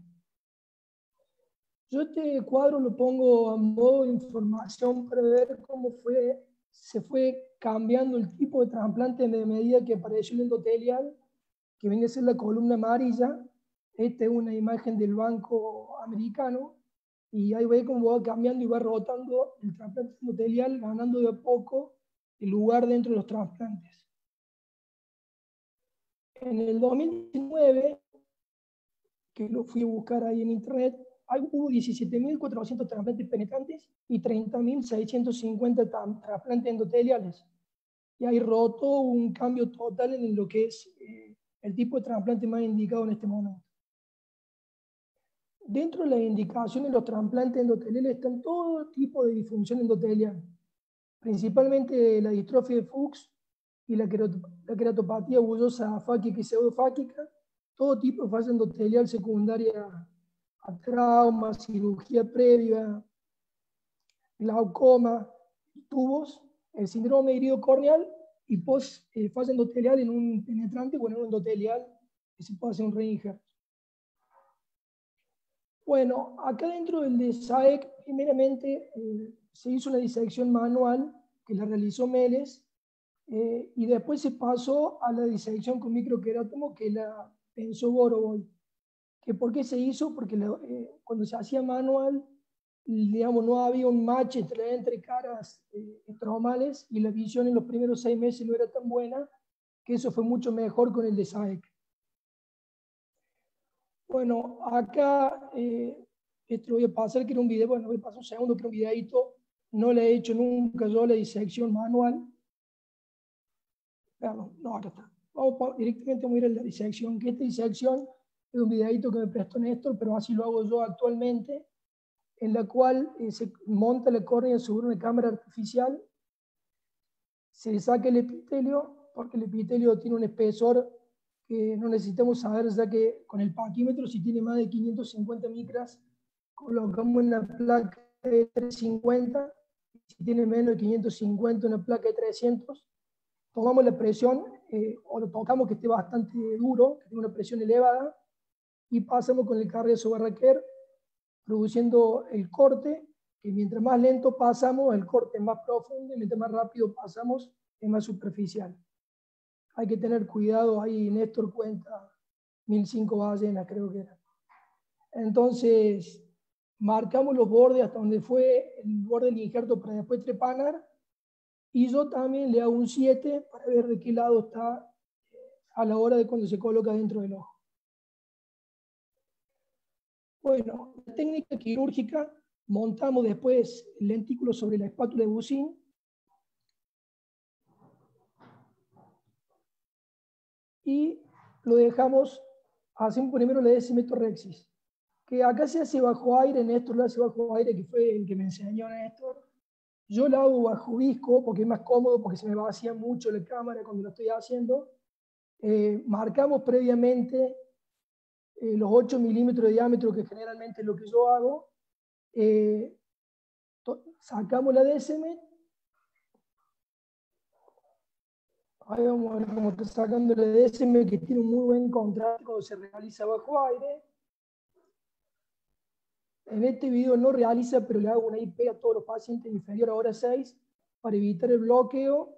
Yo este cuadro lo pongo a modo de información para ver cómo fue, se fue cambiando el tipo de trasplante a medida que apareció el endotelial, que viene a ser la columna amarilla. Esta es una imagen del Banco Americano, y ahí ve cómo va cambiando y va rotando el trasplante endotelial, ganando de a poco el lugar dentro de los trasplantes. En el dos mil diecinueve, que lo fui a buscar ahí en internet, hubo diecisiete mil cuatrocientos trasplantes penetrantes y treinta mil seiscientos cincuenta trasplantes endoteliales. Y hay roto un cambio total en lo que es eh, el tipo de trasplante más indicado en este momento. Dentro de las indicaciones de los trasplantes endoteliales están todo tipo de disfunción endotelial, principalmente la distrofia de Fuchs y la, la queratopatía bullosa fáquica y pseudofáquica, todo tipo de falla endotelial secundaria a trauma, cirugía previa, glaucoma, tubos, el síndrome herido corneal y post eh, falla endotelial en un penetrante o en un endotelial que se puede hacer un reinjerto. Bueno, acá dentro del D S A E C, primeramente eh, se hizo una disección manual que la realizó Meles, eh, y después se pasó a la disección con microquerátomo que la pensó Boroboy. ¿Que ¿Por qué se hizo? Porque la, eh, cuando se hacía manual, digamos, no había un match entre, entre caras eh, estromales y la visión en los primeros seis meses no era tan buena, que eso fue mucho mejor con el D S A E C. Bueno, acá, eh, esto lo voy a pasar, que era un video, bueno, voy a pasar un segundo, que era un videito, no le he hecho nunca yo la disección manual. Perdón, no, acá está. Vamos directamente a ir a la disección, que esta disección es un videito que me prestó Néstor, pero así lo hago yo actualmente, en la cual eh, se monta la córnea sobre una cámara artificial, se saca el epitelio, porque el epitelio tiene un espesor que no necesitamos saber, ya que con el paquímetro, si tiene más de quinientos cincuenta micras, colocamos una placa de trescientos cincuenta, si tiene menos de quinientos cincuenta, una placa de trescientos, tomamos la presión, eh, o lo tocamos que esté bastante duro, que tenga una presión elevada, y pasamos con el carriazo Barraquer, produciendo el corte, que mientras más lento pasamos, el corte es más profundo, y mientras más rápido pasamos, es más superficial. Hay que tener cuidado, ahí Néstor cuenta mil cinco ballenas, creo que era. Entonces, marcamos los bordes hasta donde fue el borde del injerto para después trepanar, y yo también le hago un siete para ver de qué lado está a la hora de cuando se coloca dentro del ojo. Bueno, la técnica quirúrgica, montamos después el lentículo sobre la espátula de Bussing. Y lo dejamos, hacemos primero la decimetorrexis, que acá se hace bajo aire. Néstor lo hace bajo aire, que fue el que me enseñó Néstor. Yo lo hago bajo visco porque es más cómodo, porque se me vacía mucho la cámara cuando lo estoy haciendo. Eh, marcamos previamente eh, los ocho milímetros de diámetro, que generalmente es lo que yo hago. Eh, sacamos la décime. Ahí vamos a ver cómo está sacando la décime, que tiene un muy buen contraste cuando se realiza bajo aire. En este video no realiza, pero le hago una I P a todos los pacientes inferior a hora seis para evitar el bloqueo.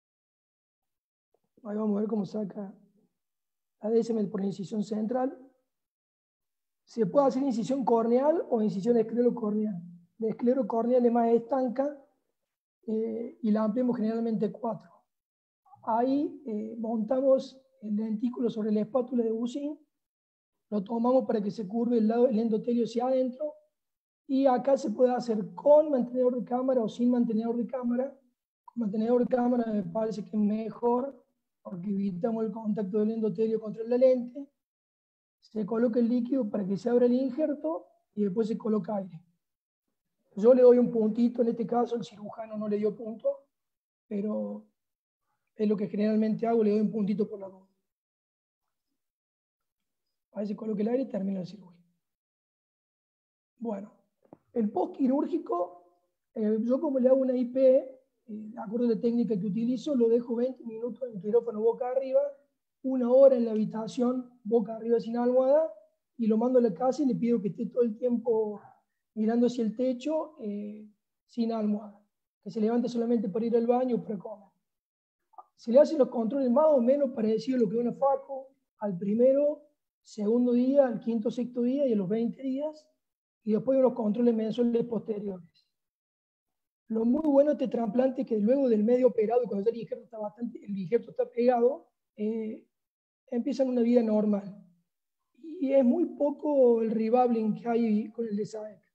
Ahí vamos a ver cómo saca la décima por incisión central. Se puede hacer incisión corneal o incisión esclerocorneal. La esclerocorneal es más estanca eh, y la ampliamos generalmente cuatro. Ahí eh, montamos el lentículo sobre la espátula de Bussing, lo tomamos para que se curve el, lado, el endotelio hacia adentro, y acá se puede hacer con mantenedor de cámara o sin mantenedor de cámara. Con mantenedor de cámara me parece que es mejor, porque evitamos el contacto del endotelio contra la lente. Se coloca el líquido para que se abra el injerto y después se coloca aire. Yo le doy un puntito, en este caso el cirujano no le dio punto, pero es lo que generalmente hago, le doy un puntito por la duda. Ahí se coloca el aire y termina la cirugía. Bueno, el postquirúrgico, eh, yo como le hago una I P, eh, de acuerdo a la técnica que utilizo, lo dejo veinte minutos en el quirófano boca arriba, una hora en la habitación boca arriba sin almohada, y lo mando a la casa y le pido que esté todo el tiempo mirando hacia el techo eh, sin almohada, que se levante solamente para ir al baño o para comer. Se le hacen los controles más o menos parecidos a lo que una FACO, al primero, segundo día, al quinto, sexto día y a los veinte días, y después unos controles mensuales posteriores. Lo muy bueno de este trasplante es que luego del medio operado, cuando ya el injerto está, bastante, el injerto está pegado, eh, empiezan una vida normal. Y es muy poco el rebubbling que hay con el D S A E C.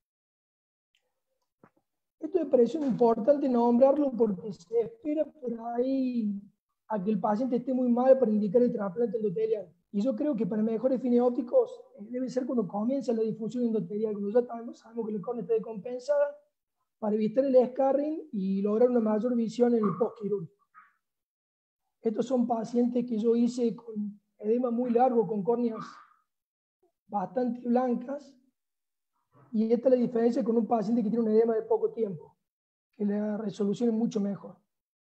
Esto me pareció importante nombrarlo porque se espera por ahí a que el paciente esté muy mal para indicar el trasplante endotelial. Y yo creo que para mejores fines ópticos eh, debe ser cuando comienza la difusión endotelial, cuando ya sabemos, sabemos que la córnea está descompensada, para evitar el scarring y lograr una mayor visión en el postquirúrgico. Estos son pacientes que yo hice con edema muy largo, con córneas bastante blancas, y esta es la diferencia con un paciente que tiene un edema de poco tiempo, que la resolución es mucho mejor.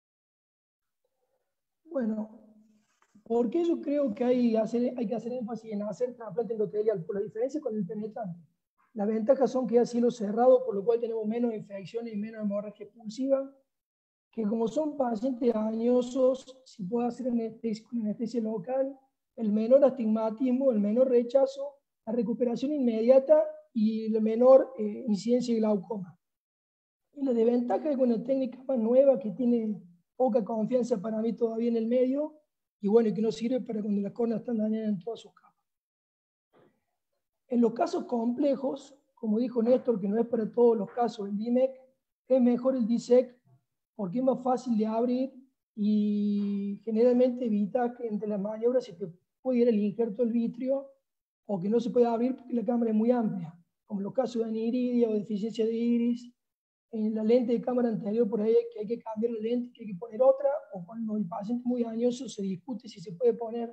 Bueno, ¿por qué yo creo que hay, hacer, hay que hacer énfasis en hacer trasplante endotelial? Por la diferencia con el penetrante. Las ventajas son que es cielo cerrado, por lo cual tenemos menos infecciones y menos hemorragia expulsiva, que como son pacientes dañosos, se puede hacer anestesia, con anestesia local, el menor astigmatismo, el menor rechazo, la recuperación inmediata y la menor eh, incidencia de glaucoma. Y la desventaja es con una técnica más nueva que tiene poca confianza para mí todavía en el medio, y bueno, y que no sirve para cuando las córneas están dañadas en todas sus capas. En los casos complejos, como dijo Néstor, que no es para todos los casos el D M E C, es mejor el D S E C porque es más fácil de abrir y generalmente evita que entre las maniobras se te puede ir el injerto del vitrio o que no se puede abrir porque la cámara es muy amplia, como en los casos de aniridia o deficiencia de iris. En la lente de cámara anterior por ahí que hay que cambiar la lente, que hay que poner otra, o cuando el paciente es muy dañoso se discute si se puede poner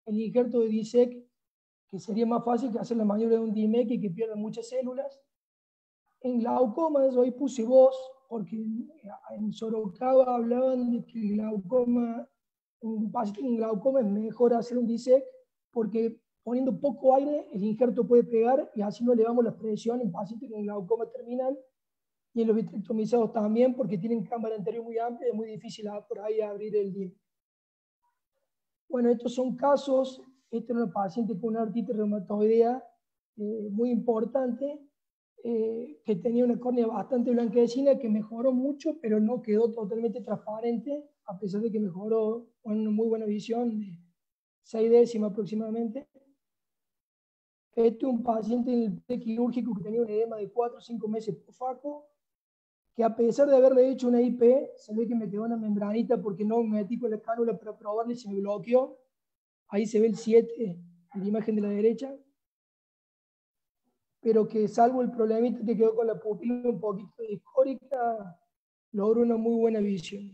el injerto de D I S E C, que sería más fácil que hacer la maniobra de un D I M E C y que pierdan muchas células. En glaucoma, yo ahí puse voz, porque en Sorocaba hablaban de que el glaucoma, un paciente con glaucoma es mejor hacer un D I S E C, porque poniendo poco aire, el injerto puede pegar y así no elevamos la presión en pacientes con glaucoma terminal. Y en los vitrectomizados también, porque tienen cámara anterior muy amplia y es muy difícil por ahí abrir el D I M E C. Bueno, estos son casos. Esta era una paciente con una artritis reumatoidea eh, muy importante, eh, que tenía una córnea bastante blanquecina, que mejoró mucho, pero no quedó totalmente transparente, a pesar de que mejoró con una muy buena visión, de seis décimas aproximadamente. Este es un paciente en el prequirúrgico que tenía un edema de cuatro o cinco meses por faco, que a pesar de haberle hecho una I P, se ve que me quedó una membranita porque no me metí con la cánula para probarle y se me bloqueó. Ahí se ve el siete en la imagen de la derecha. Pero que salvo el problemita que quedó con la pupila un poquito discórica, logró una muy buena visión.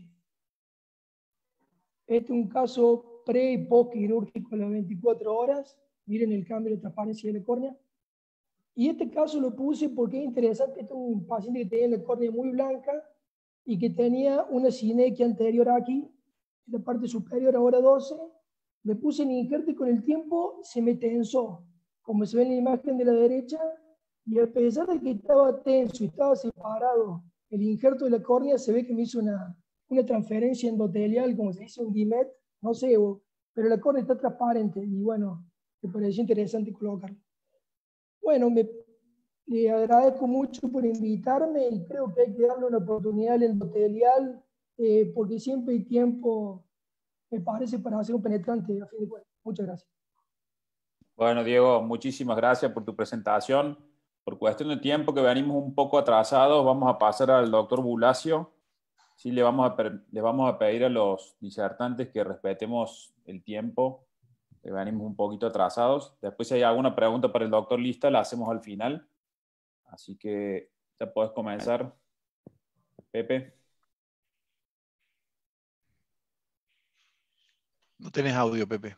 Este es un caso pre y post quirúrgico a las veinticuatro horas. Miren el cambio de transparencia de la córnea. Y este caso lo puse porque es interesante. Este es un paciente que tenía la córnea muy blanca y que tenía una cinequia anterior aquí, en la parte superior, ahora doce. Le puse el injerto y con el tiempo se me tensó, como se ve en la imagen de la derecha, y a pesar de que estaba tenso y estaba separado el injerto de la córnea, se ve que me hizo una, una transferencia endotelial, como se dice un D I M E C, no sé, pero la córnea está transparente y bueno, me pareció interesante colocarlo. Bueno, me le agradezco mucho por invitarme y creo que hay que darle una oportunidad al endotelial, eh, porque siempre hay tiempo, me parece, para hacer un penetrante a fin de cuentas. Muchas gracias. Bueno, Diego, muchísimas gracias por tu presentación. Por cuestión de tiempo, que venimos un poco atrasados, vamos a pasar al doctor Bulacio. Sí, le vamos, a, le vamos a pedir a los disertantes que respetemos el tiempo, que venimos un poquito atrasados. Después, si hay alguna pregunta para el doctor Lista, la hacemos al final. Así que ya puedes comenzar, Pepe. No tenés audio, Pepe.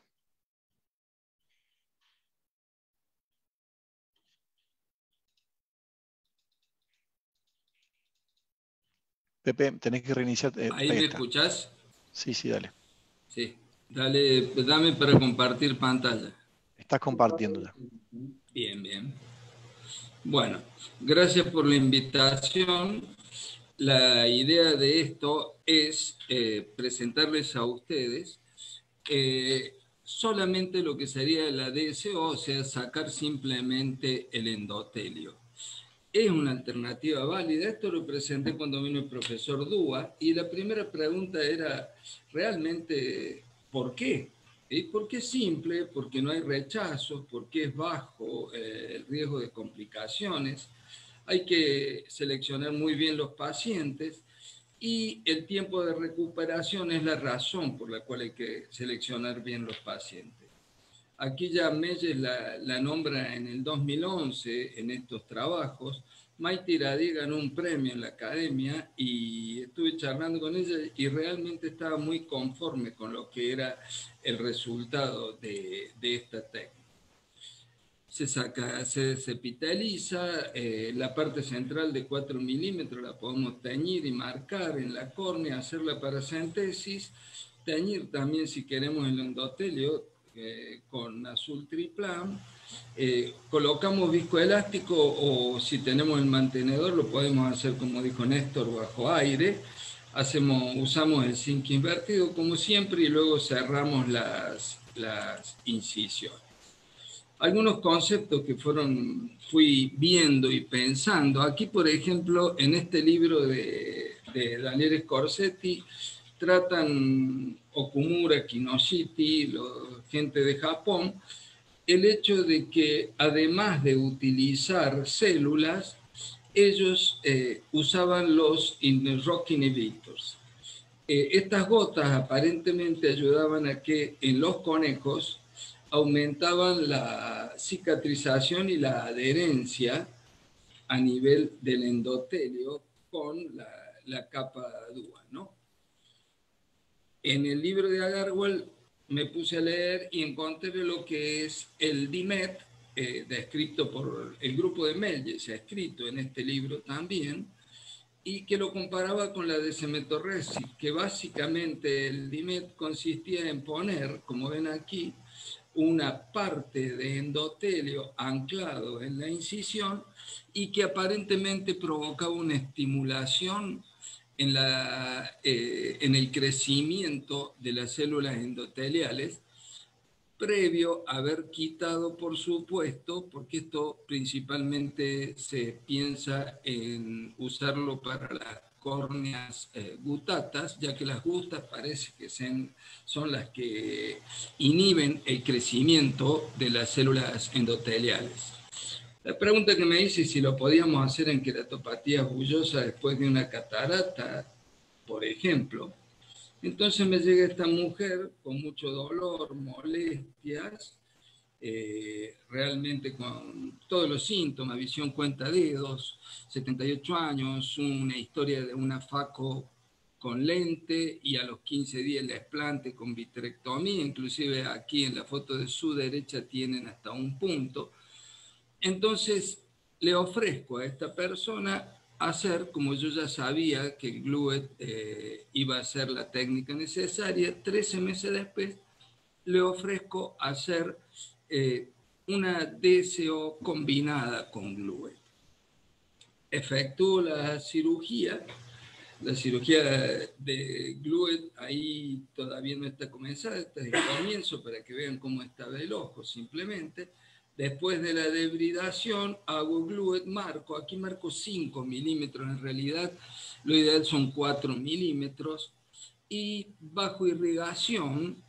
Pepe, tenés que reiniciar. Eh, ¿Ahí, ahí me está. ¿Escuchás? Sí, sí, dale. Sí, dale, dame para compartir pantalla. Estás compartiendo ya. Bien, bien. Bueno, gracias por la invitación. La idea de esto es eh, presentarles a ustedes eh, solamente lo que sería la D S O, o sea, sacar simplemente el endotelio. Es una alternativa válida. Esto lo presenté cuando vino el profesor Dúa y la primera pregunta era realmente ¿por qué? ¿Y por qué es simple? Porque no hay rechazos, porque es bajo eh, el riesgo de complicaciones. Hay que seleccionar muy bien los pacientes y el tiempo de recuperación es la razón por la cual hay que seleccionar bien los pacientes. Aquí ya Meyers la, la nombra en el dos mil once en estos trabajos. Maite Iradier ganó un premio en la academia y estuve charlando con ella y realmente estaba muy conforme con lo que era el resultado de, de esta técnica. Se saca, se epiteliza, eh, la parte central de cuatro milímetros la podemos teñir y marcar en la córnea, hacer la paracentesis, teñir también si queremos el endotelio, Eh, con azul triplam, eh, colocamos viscoelástico o si tenemos el mantenedor lo podemos hacer como dijo Néstor bajo aire, hacemos, usamos el zinc invertido como siempre y luego cerramos las, las incisiones. Algunos conceptos que fueron, fui viendo y pensando, aquí por ejemplo en este libro de, de Daniele Scorsetti tratan Okumura, Kinoshita, la gente de Japón, el hecho de que además de utilizar células, ellos eh, usaban los rock inhibitors. Eh, estas gotas aparentemente ayudaban a que en los conejos aumentaban la cicatrización y la adherencia a nivel del endotelio con la, la capa dúa, ¿no? En el libro de Agarwal me puse a leer y encontré lo que es el D M E T, eh, descrito por el grupo de Melles, escrito en este libro también, y que lo comparaba con la dexametorresis, que básicamente el D M E T consistía en poner, como ven aquí, una parte de endotelio anclado en la incisión y que aparentemente provocaba una estimulación en, la, eh, en el crecimiento de las células endoteliales, previo a haber quitado, por supuesto, porque esto principalmente se piensa en usarlo para las córneas eh, gutatas, ya que las gutas parece que sean, son las que inhiben el crecimiento de las células endoteliales. La pregunta que me hice es si lo podíamos hacer en queratopatía bullosa después de una catarata, por ejemplo. Entonces me llega esta mujer con mucho dolor, molestias, eh, realmente con todos los síntomas, visión cuentadedos, setenta y ocho años, una historia de una faco con lente y a los quince días el desplante con vitrectomía, inclusive aquí en la foto de su derecha tienen hasta un punto. Entonces le ofrezco a esta persona hacer, como yo ya sabía que el Glued eh, iba a ser la técnica necesaria, trece meses después le ofrezco hacer eh, una D S O combinada con Glued. Efectúo la cirugía, la cirugía de Glued ahí todavía no está comenzada, está de comienzo para que vean cómo estaba el ojo simplemente. Después de la debridación, hago Glued, marco, aquí marco cinco milímetros, en realidad lo ideal son cuatro milímetros, y bajo irrigación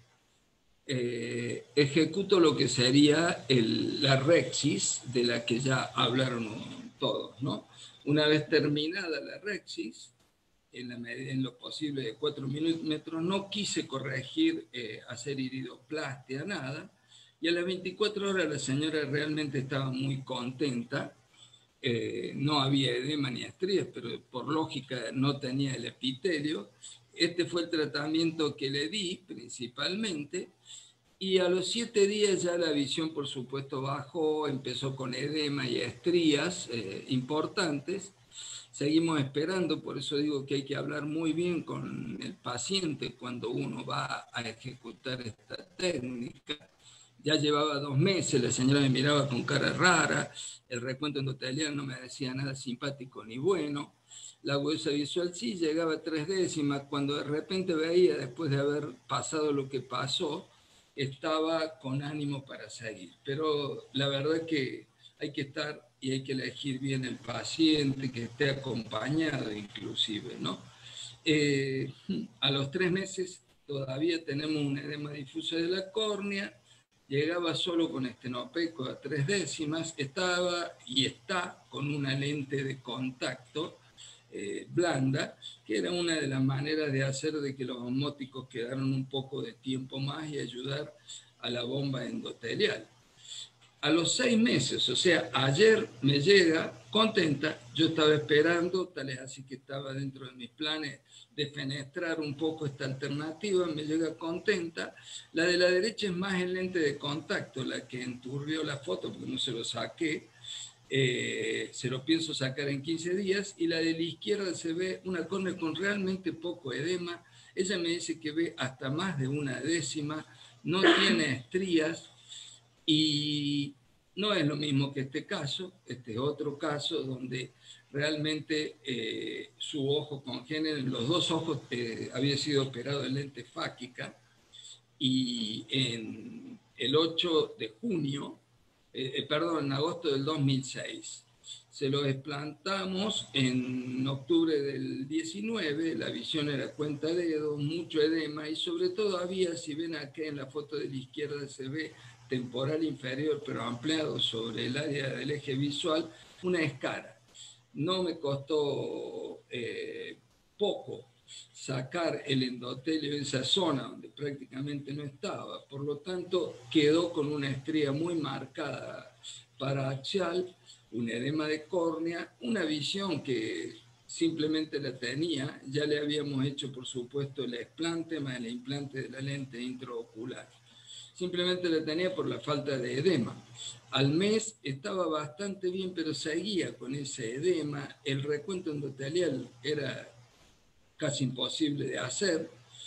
eh, ejecuto lo que sería el, la rexis, de la que ya hablaron todos, ¿no? Una vez terminada la rexis, en, la medida, en lo posible de cuatro milímetros, no quise corregir, eh, hacer iridoplastia, nada. Y a las veinticuatro horas la señora realmente estaba muy contenta. Eh, no había edema ni estrías, pero por lógica no tenía el epitelio. Este fue el tratamiento que le di principalmente. Y a los siete días ya la visión, por supuesto, bajó, empezó con edema y estrías eh, importantes. Seguimos esperando, por eso digo que hay que hablar muy bien con el paciente cuando uno va a ejecutar esta técnica. Ya llevaba dos meses, la señora me miraba con cara rara, el recuento endotelial no me decía nada simpático ni bueno, la agudeza visual sí llegaba a tres décimas, cuando de repente veía, después de haber pasado lo que pasó, estaba con ánimo para seguir. Pero la verdad es que hay que estar y hay que elegir bien el paciente, que esté acompañado inclusive, ¿no? Eh, a los tres meses todavía tenemos un edema difuso de la córnea. Llegaba solo con estenopeco a tres décimas, estaba y está con una lente de contacto eh, blanda, que era una de las maneras de hacer de que los osmóticos quedaran un poco de tiempo más y ayudar a la bomba endotelial. A los seis meses, o sea, ayer me llega contenta, yo estaba esperando, tal es así que estaba dentro de mis planes de fenestrar un poco esta alternativa, me llega contenta. La de la derecha es más en lente de contacto, la que enturbió la foto porque no se lo saqué, eh, se lo pienso sacar en quince días, y la de la izquierda se ve una córnea con realmente poco edema. Ella me dice que ve hasta más de una décima, no tiene estrías, y no es lo mismo que este caso, este es otro caso donde realmente eh, su ojo congénere, los dos ojos eh, había sido operado en lente fáquica, y en el ocho de junio, eh, perdón, en agosto del dos mil seis, se lo explantamos en octubre del diecinueve, la visión era cuenta dedo, mucho edema, y sobre todo había, si ven aquí en la foto de la izquierda se ve temporal inferior, pero ampliado sobre el área del eje visual, una escara. No me costó eh, poco sacar el endotelio de esa zona donde prácticamente no estaba, por lo tanto quedó con una estría muy marcada paraaxial, un edema de córnea, una visión que simplemente la tenía, ya le habíamos hecho por supuesto el explante más el implante de la lente intraocular. Simplemente la tenía por la falta de edema. Al mes estaba bastante bien, pero seguía con ese edema. El recuento endotelial era casi imposible de hacer.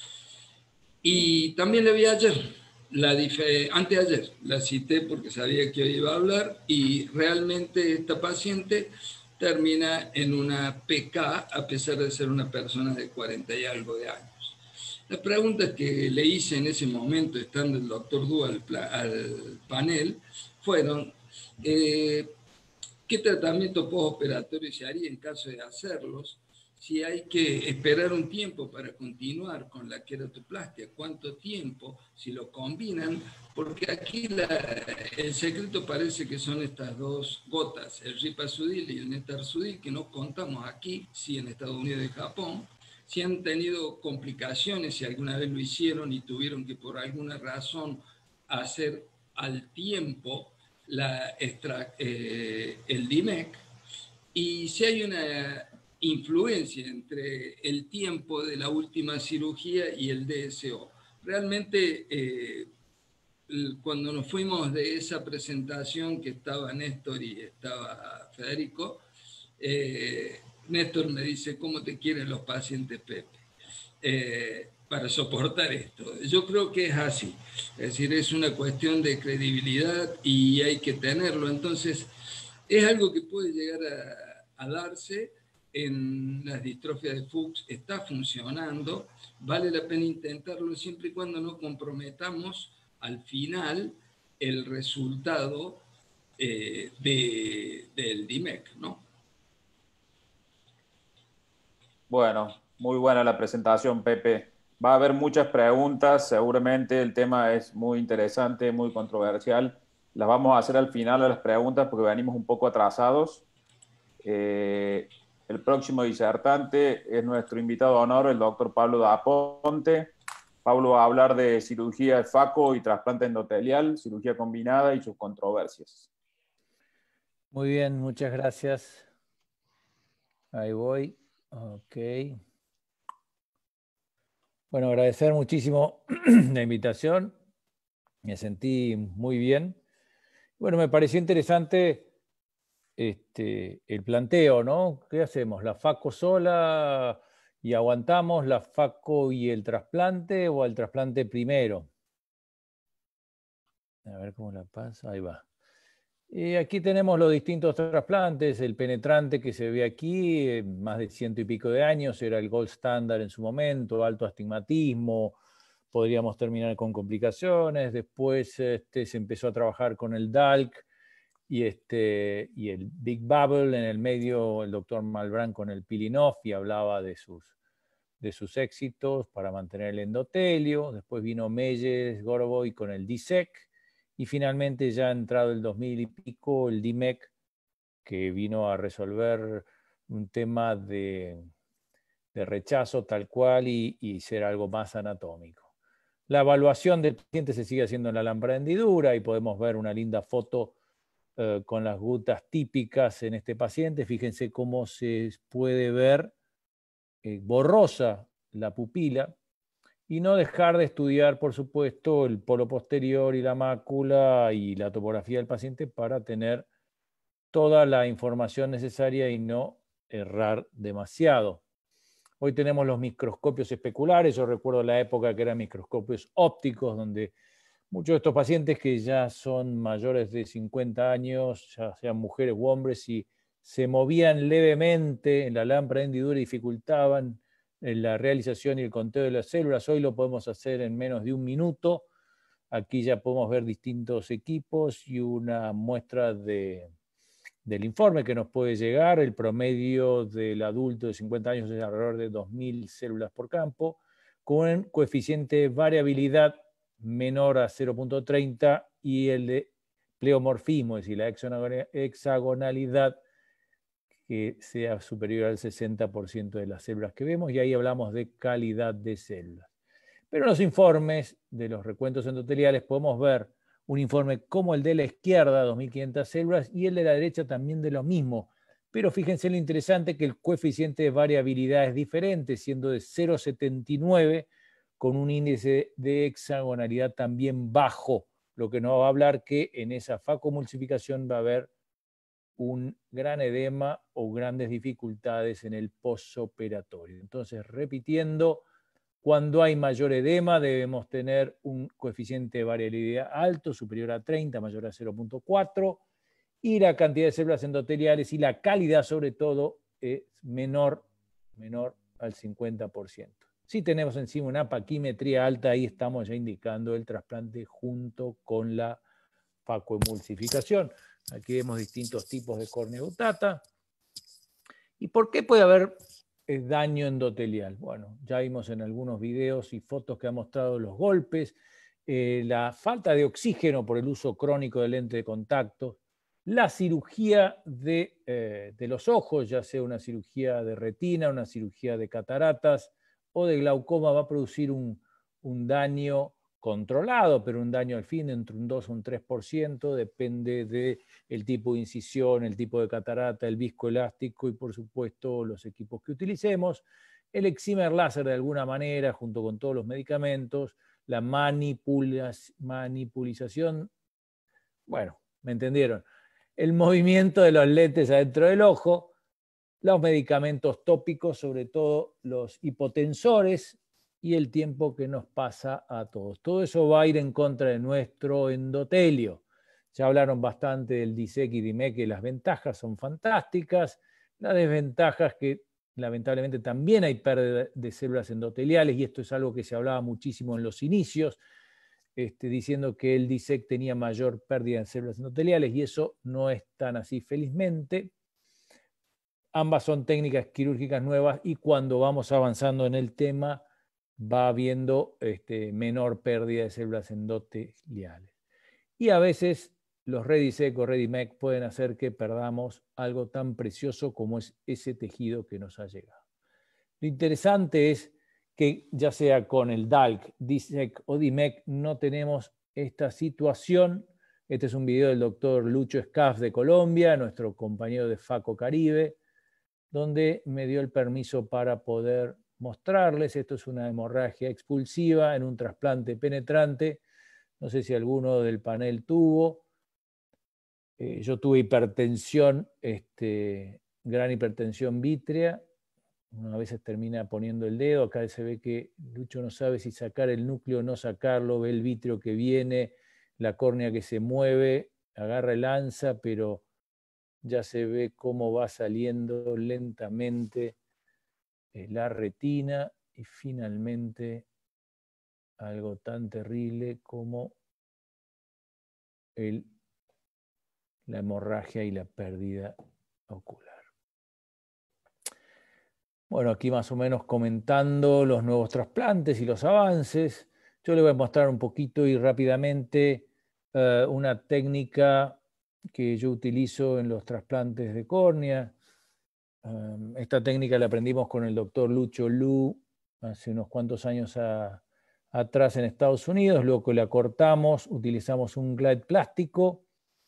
Y también le vi ayer, la anteayer, la cité porque sabía que hoy iba a hablar, y realmente esta paciente termina en una P K a pesar de ser una persona de cuarenta y algo de años. Las preguntas que le hice en ese momento, estando el doctor Du al, al panel, fueron eh, ¿qué tratamiento postoperatorio se haría en caso de hacerlos? Si hay que esperar un tiempo para continuar con la queratoplastia, cuánto tiempo, si lo combinan, porque aquí la, el secreto parece que son estas dos gotas, el ripasudil y el netarsudil, que no contamos aquí, sí en Estados Unidos y Japón. Si han tenido complicaciones, si alguna vez lo hicieron y tuvieron que por alguna razón hacer al tiempo la extra, eh, el D M E C, y si hay una influencia entre el tiempo de la última cirugía y el D S O. Realmente, eh, cuando nos fuimos de esa presentación que estaba Néstor y estaba Federico, eh, Néstor me dice, ¿cómo te quieren los pacientes, Pepe? Eh, para soportar esto. Yo creo que es así. Es decir, es una cuestión de credibilidad y hay que tenerlo. Entonces, es algo que puede llegar a, a darse en las distrofias de Fuchs. Está funcionando. Vale la pena intentarlo siempre y cuando no comprometamos al final el resultado eh, de, del D M E C, ¿no? Bueno, muy buena la presentación, Pepe. Va a haber muchas preguntas, seguramente el tema es muy interesante, muy controversial. Las vamos a hacer al final de las preguntas porque venimos un poco atrasados. Eh, el próximo disertante es nuestro invitado de honor, el doctor Pablo Daponte. Pablo va a hablar de cirugía de Faco y trasplante endotelial, cirugía combinada y sus controversias. Muy bien, muchas gracias. Ahí voy. Ok. Bueno, agradecer muchísimo la invitación. Me sentí muy bien. Bueno, me pareció interesante este, el planteo, ¿no? ¿Qué hacemos? ¿La Faco sola y aguantamos la Faco y el trasplante o el trasplante primero? A ver cómo la pasa. Ahí va. Y aquí tenemos los distintos trasplantes. El penetrante que se ve aquí, eh, más de ciento y pico de años, era el gold standard en su momento, alto astigmatismo, podríamos terminar con complicaciones. Después este, se empezó a trabajar con el D A L C y, este, y el Big Bubble. En el medio, el doctor Malbrán con el Pilinov y hablaba de sus, de sus éxitos para mantener el endotelio. Después vino Meyers, Goroboy con el D S E C. Y finalmente, ya entrado el dos mil y pico, el D M E C, que vino a resolver un tema de, de rechazo tal cual y, y ser algo más anatómico. La evaluación del paciente se sigue haciendo en la lámpara de hendidura y podemos ver una linda foto eh, con las gotas típicas en este paciente. Fíjense cómo se puede ver eh, borrosa la pupila. Y no dejar de estudiar, por supuesto, el polo posterior y la mácula y la topografía del paciente para tener toda la información necesaria y no errar demasiado. Hoy tenemos los microscopios especulares. Yo recuerdo la época que eran microscopios ópticos, donde muchos de estos pacientes que ya son mayores de cincuenta años, ya sean mujeres u hombres, y se movían levemente en la lámpara de hendidura y dificultaban en la realización y el conteo de las células. Hoy lo podemos hacer en menos de un minuto. Aquí ya podemos ver distintos equipos y una muestra de, del informe que nos puede llegar. El promedio del adulto de cincuenta años es alrededor de dos mil células por campo, con un coeficiente de variabilidad menor a cero punto treinta y el de pleomorfismo, es decir, la hexagonalidad, que sea superior al sesenta por ciento de las células que vemos, y ahí hablamos de calidad de células. Pero en los informes de los recuentos endoteliales podemos ver un informe como el de la izquierda, dos mil quinientas células, y el de la derecha también de lo mismo, pero fíjense lo interesante que el coeficiente de variabilidad es diferente, siendo de cero coma setenta y nueve, con un índice de hexagonalidad también bajo, lo que nos va a hablar que en esa facomulsificación va a haber un gran edema o grandes dificultades en el postoperatorio. Entonces, repitiendo, cuando hay mayor edema debemos tener un coeficiente de variabilidad alto, superior a treinta, mayor a cero punto cuatro, y la cantidad de células endoteliales y la calidad sobre todo es menor, menor al cincuenta por ciento. Si tenemos encima una paquimetría alta, ahí estamos ya indicando el trasplante junto con la facoemulsificación. Aquí vemos distintos tipos de córnea butata. ¿Y por qué puede haber eh, daño endotelial? Bueno, ya vimos en algunos videos y fotos que ha mostrado los golpes, eh, la falta de oxígeno por el uso crónico de lente de contacto, la cirugía de, eh, de los ojos, ya sea una cirugía de retina, una cirugía de cataratas o de glaucoma, va a producir un, un daño controlado, pero un daño al fin entre un dos o un tres por ciento, depende del tipo de incisión, el tipo de catarata, el viscoelástico y por supuesto los equipos que utilicemos. El excimer láser de alguna manera, junto con todos los medicamentos, la manipulas, manipulización, bueno, me entendieron, el movimiento de los lentes adentro del ojo, los medicamentos tópicos, sobre todo los hipotensores, y el tiempo que nos pasa a todos. Todo eso va a ir en contra de nuestro endotelio. Ya hablaron bastante del D I S E C y D I M E C, que las ventajas son fantásticas, las desventajas que lamentablemente también hay pérdida de células endoteliales, y esto es algo que se hablaba muchísimo en los inicios, este, diciendo que el D I S E C tenía mayor pérdida de células endoteliales, y eso no es tan así, felizmente. Ambas son técnicas quirúrgicas nuevas, y cuando vamos avanzando en el tema, va habiendo este, menor pérdida de células endoteliales. Y a veces los Red D I S E C o Red D I M E C pueden hacer que perdamos algo tan precioso como es ese tejido que nos ha llegado. Lo interesante es que ya sea con el D A L C, D I S E C o D I M E C no tenemos esta situación. Este es un video del doctor Lucho Escaf de Colombia, nuestro compañero de Faco Caribe, donde me dio el permiso para poder mostrarles. Esto es una hemorragia expulsiva en un trasplante penetrante. No sé si alguno del panel tuvo. Eh, yo tuve hipertensión, este, gran hipertensión vítrea. Uno a veces termina poniendo el dedo. Acá se ve que Lucho no sabe si sacar el núcleo o no sacarlo. Ve el vítreo que viene, la córnea que se mueve, agarra el ansa, pero ya se ve cómo va saliendo lentamente la retina, y finalmente algo tan terrible como el, la hemorragia y la pérdida ocular. Bueno, aquí más o menos comentando los nuevos trasplantes y los avances. Yo les voy a mostrar un poquito y rápidamente uh, una técnica que yo utilizo en los trasplantes de córnea. Esta técnica la aprendimos con el doctor Lucho Lu hace unos cuantos años a, atrás en Estados Unidos. Luego la cortamos, utilizamos un glide plástico.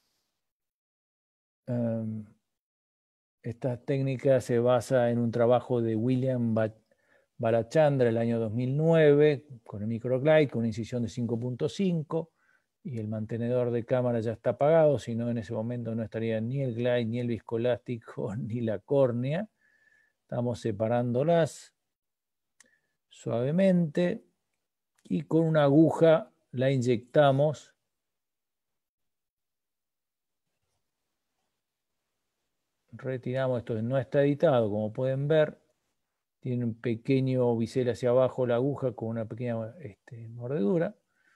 Um, esta técnica se basa en un trabajo de William Balachandra el año dos mil nueve con el microglide, con una incisión de cinco punto cinco, y el mantenedor de cámara ya está apagado, si no en ese momento no estaría ni el glide, ni el viscoelástico, ni la córnea. Estamos separándolas suavemente y con una aguja la inyectamos retiramos. Esto no está editado, como pueden ver, tiene un pequeño bisel hacia abajo la aguja con una pequeña este, mordedura.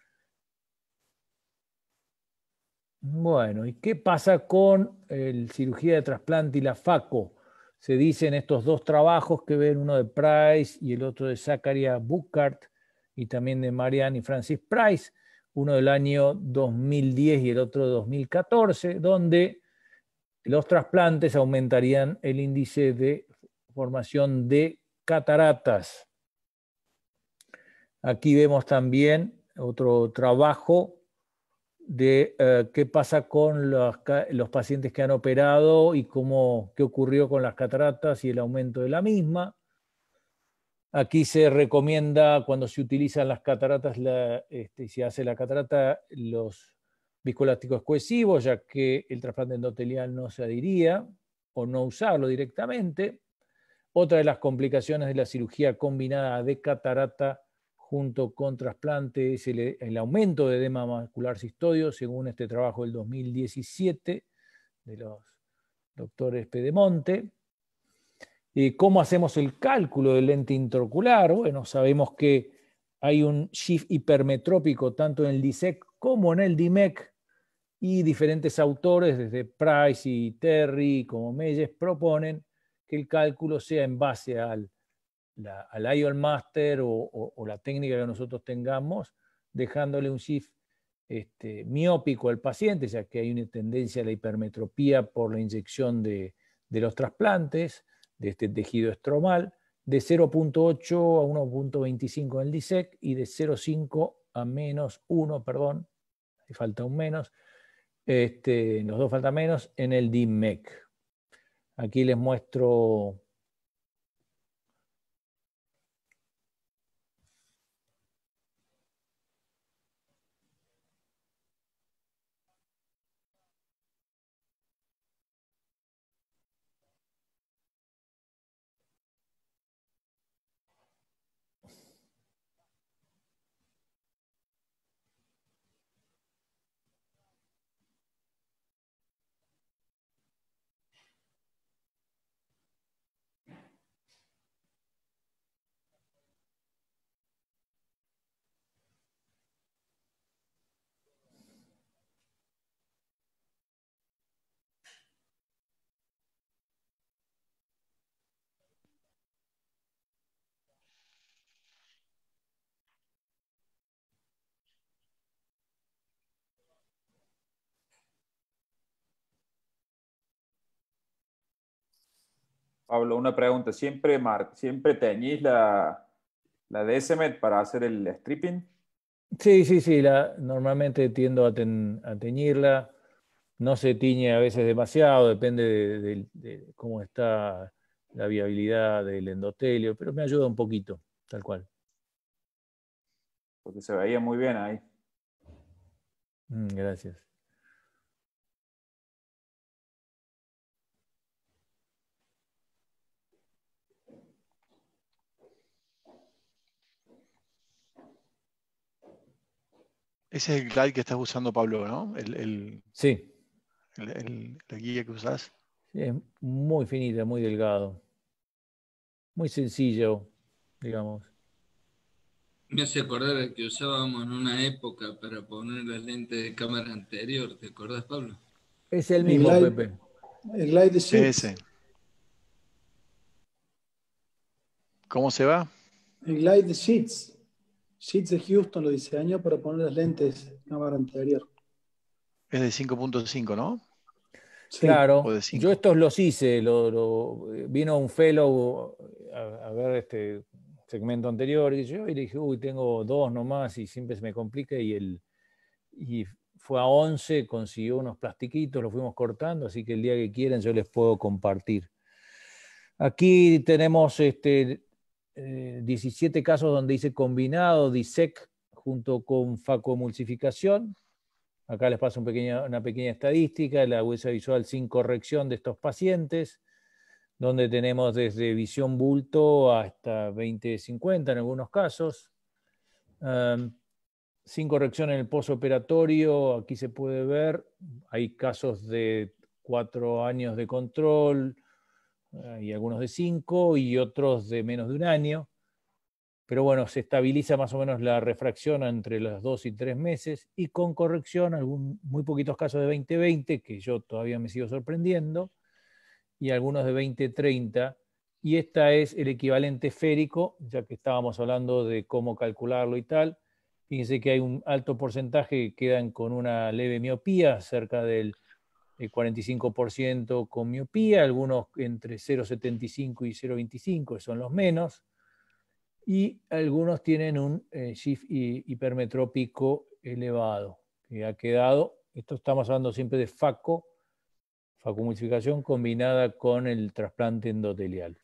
Bueno, ¿y qué pasa con la cirugía de trasplante y la Faco? Se dice en estos dos trabajos que ven, uno de Price y el otro de Zachariah Burkhardt, y también de Marianne y Francis Price, uno del año dos mil diez y el otro de dos mil catorce, donde los trasplantes aumentarían el índice de formación de cataratas. Aquí vemos también otro trabajo de eh, qué pasa con los, los pacientes que han operado y cómo, qué ocurrió con las cataratas y el aumento de la misma. Aquí se recomienda, cuando se utilizan las cataratas, la, este, se hace la catarata, los viscoelásticos cohesivos, ya que el trasplante endotelial no se adhiría, o no usarlo directamente. Otra de las complicaciones de la cirugía combinada de catarata junto con trasplante es el, el aumento de edema macular cistodio, según este trabajo del dos mil diecisiete de los doctores Pedemonte. ¿Y cómo hacemos el cálculo del lente intraocular? Bueno, sabemos que hay un shift hipermetrópico tanto en el D I S E C como en el D I M E C, y diferentes autores, desde Price y Terry como Meyers, proponen que el cálculo sea en base al, la, al I O L Master o, o, o la técnica que nosotros tengamos, dejándole un shift este, miópico al paciente, ya que hay una tendencia a la hipermetropía por la inyección de, de los trasplantes de este tejido estromal, de cero punto ocho a uno punto veinticinco en el D I S E C y de cero punto cinco a menos uno, perdón, me falta un menos, este, los dos faltan menos, en el D I M E C. Aquí les muestro Pablo, una pregunta. ¿Siempre, mar, siempre teñís la, la D S M E D para hacer el stripping? Sí, sí, sí, la, normalmente tiendo a, ten, a teñirla. No se tiñe a veces demasiado, depende de, de, de cómo está la viabilidad del endotelio, pero me ayuda un poquito, tal cual. Porque se veía muy bien ahí. Mm, gracias. Ese es el glide que estás usando, Pablo, ¿no? El, el, Sí. el, el, la guía que usás. Sí, es muy finita, muy delgado. Muy sencillo, digamos. Me hace acordar el que usábamos en una época para poner las lentes de cámara anterior. ¿Te acordás, Pablo? Es el El mismo, glide, Pepe. el glide de Sheets. Ese. ¿Cómo se va? El glide de Sheets. Sheets de Houston lo diseñó para poner las lentes de cámara anterior. Es de cinco punto cinco, ¿no? Sí. Claro, O de yo cinco. estos los hice, lo, lo, vino un fellow a, a ver este segmento anterior y yo y le dije, uy, tengo dos nomás y siempre se me complica y, el, y fue a once, consiguió unos plastiquitos, los fuimos cortando, así que el día que quieran yo les puedo compartir. Aquí tenemos este, eh, diecisiete casos donde hice combinado D I S E C junto con facoemulsificación. Acá les paso un pequeño, una pequeña estadística, la huella visual sin corrección de estos pacientes, donde tenemos desde visión bulto hasta veinte cincuenta en algunos casos. Um, sin corrección en el postoperatorio, aquí se puede ver, hay casos de cuatro años de control, y algunos de cinco y otros de menos de un año. Pero bueno, se estabiliza más o menos la refracción entre los dos y tres meses y con corrección, algún, muy poquitos casos de veinte veinte, que yo todavía me sigo sorprendiendo, y algunos de veinte treinta. Y esta es el equivalente esférico, ya que estábamos hablando de cómo calcularlo y tal. Fíjense que hay un alto porcentaje que quedan con una leve miopía, cerca del el cuarenta y cinco por ciento con miopía, algunos entre cero punto setenta y cinco y cero punto veinticinco, que son los menos, y algunos tienen un eh, shift hipermetrópico elevado, Y ha quedado, esto estamos hablando siempre de FACO, facomulsificación combinada con el trasplante endotelial.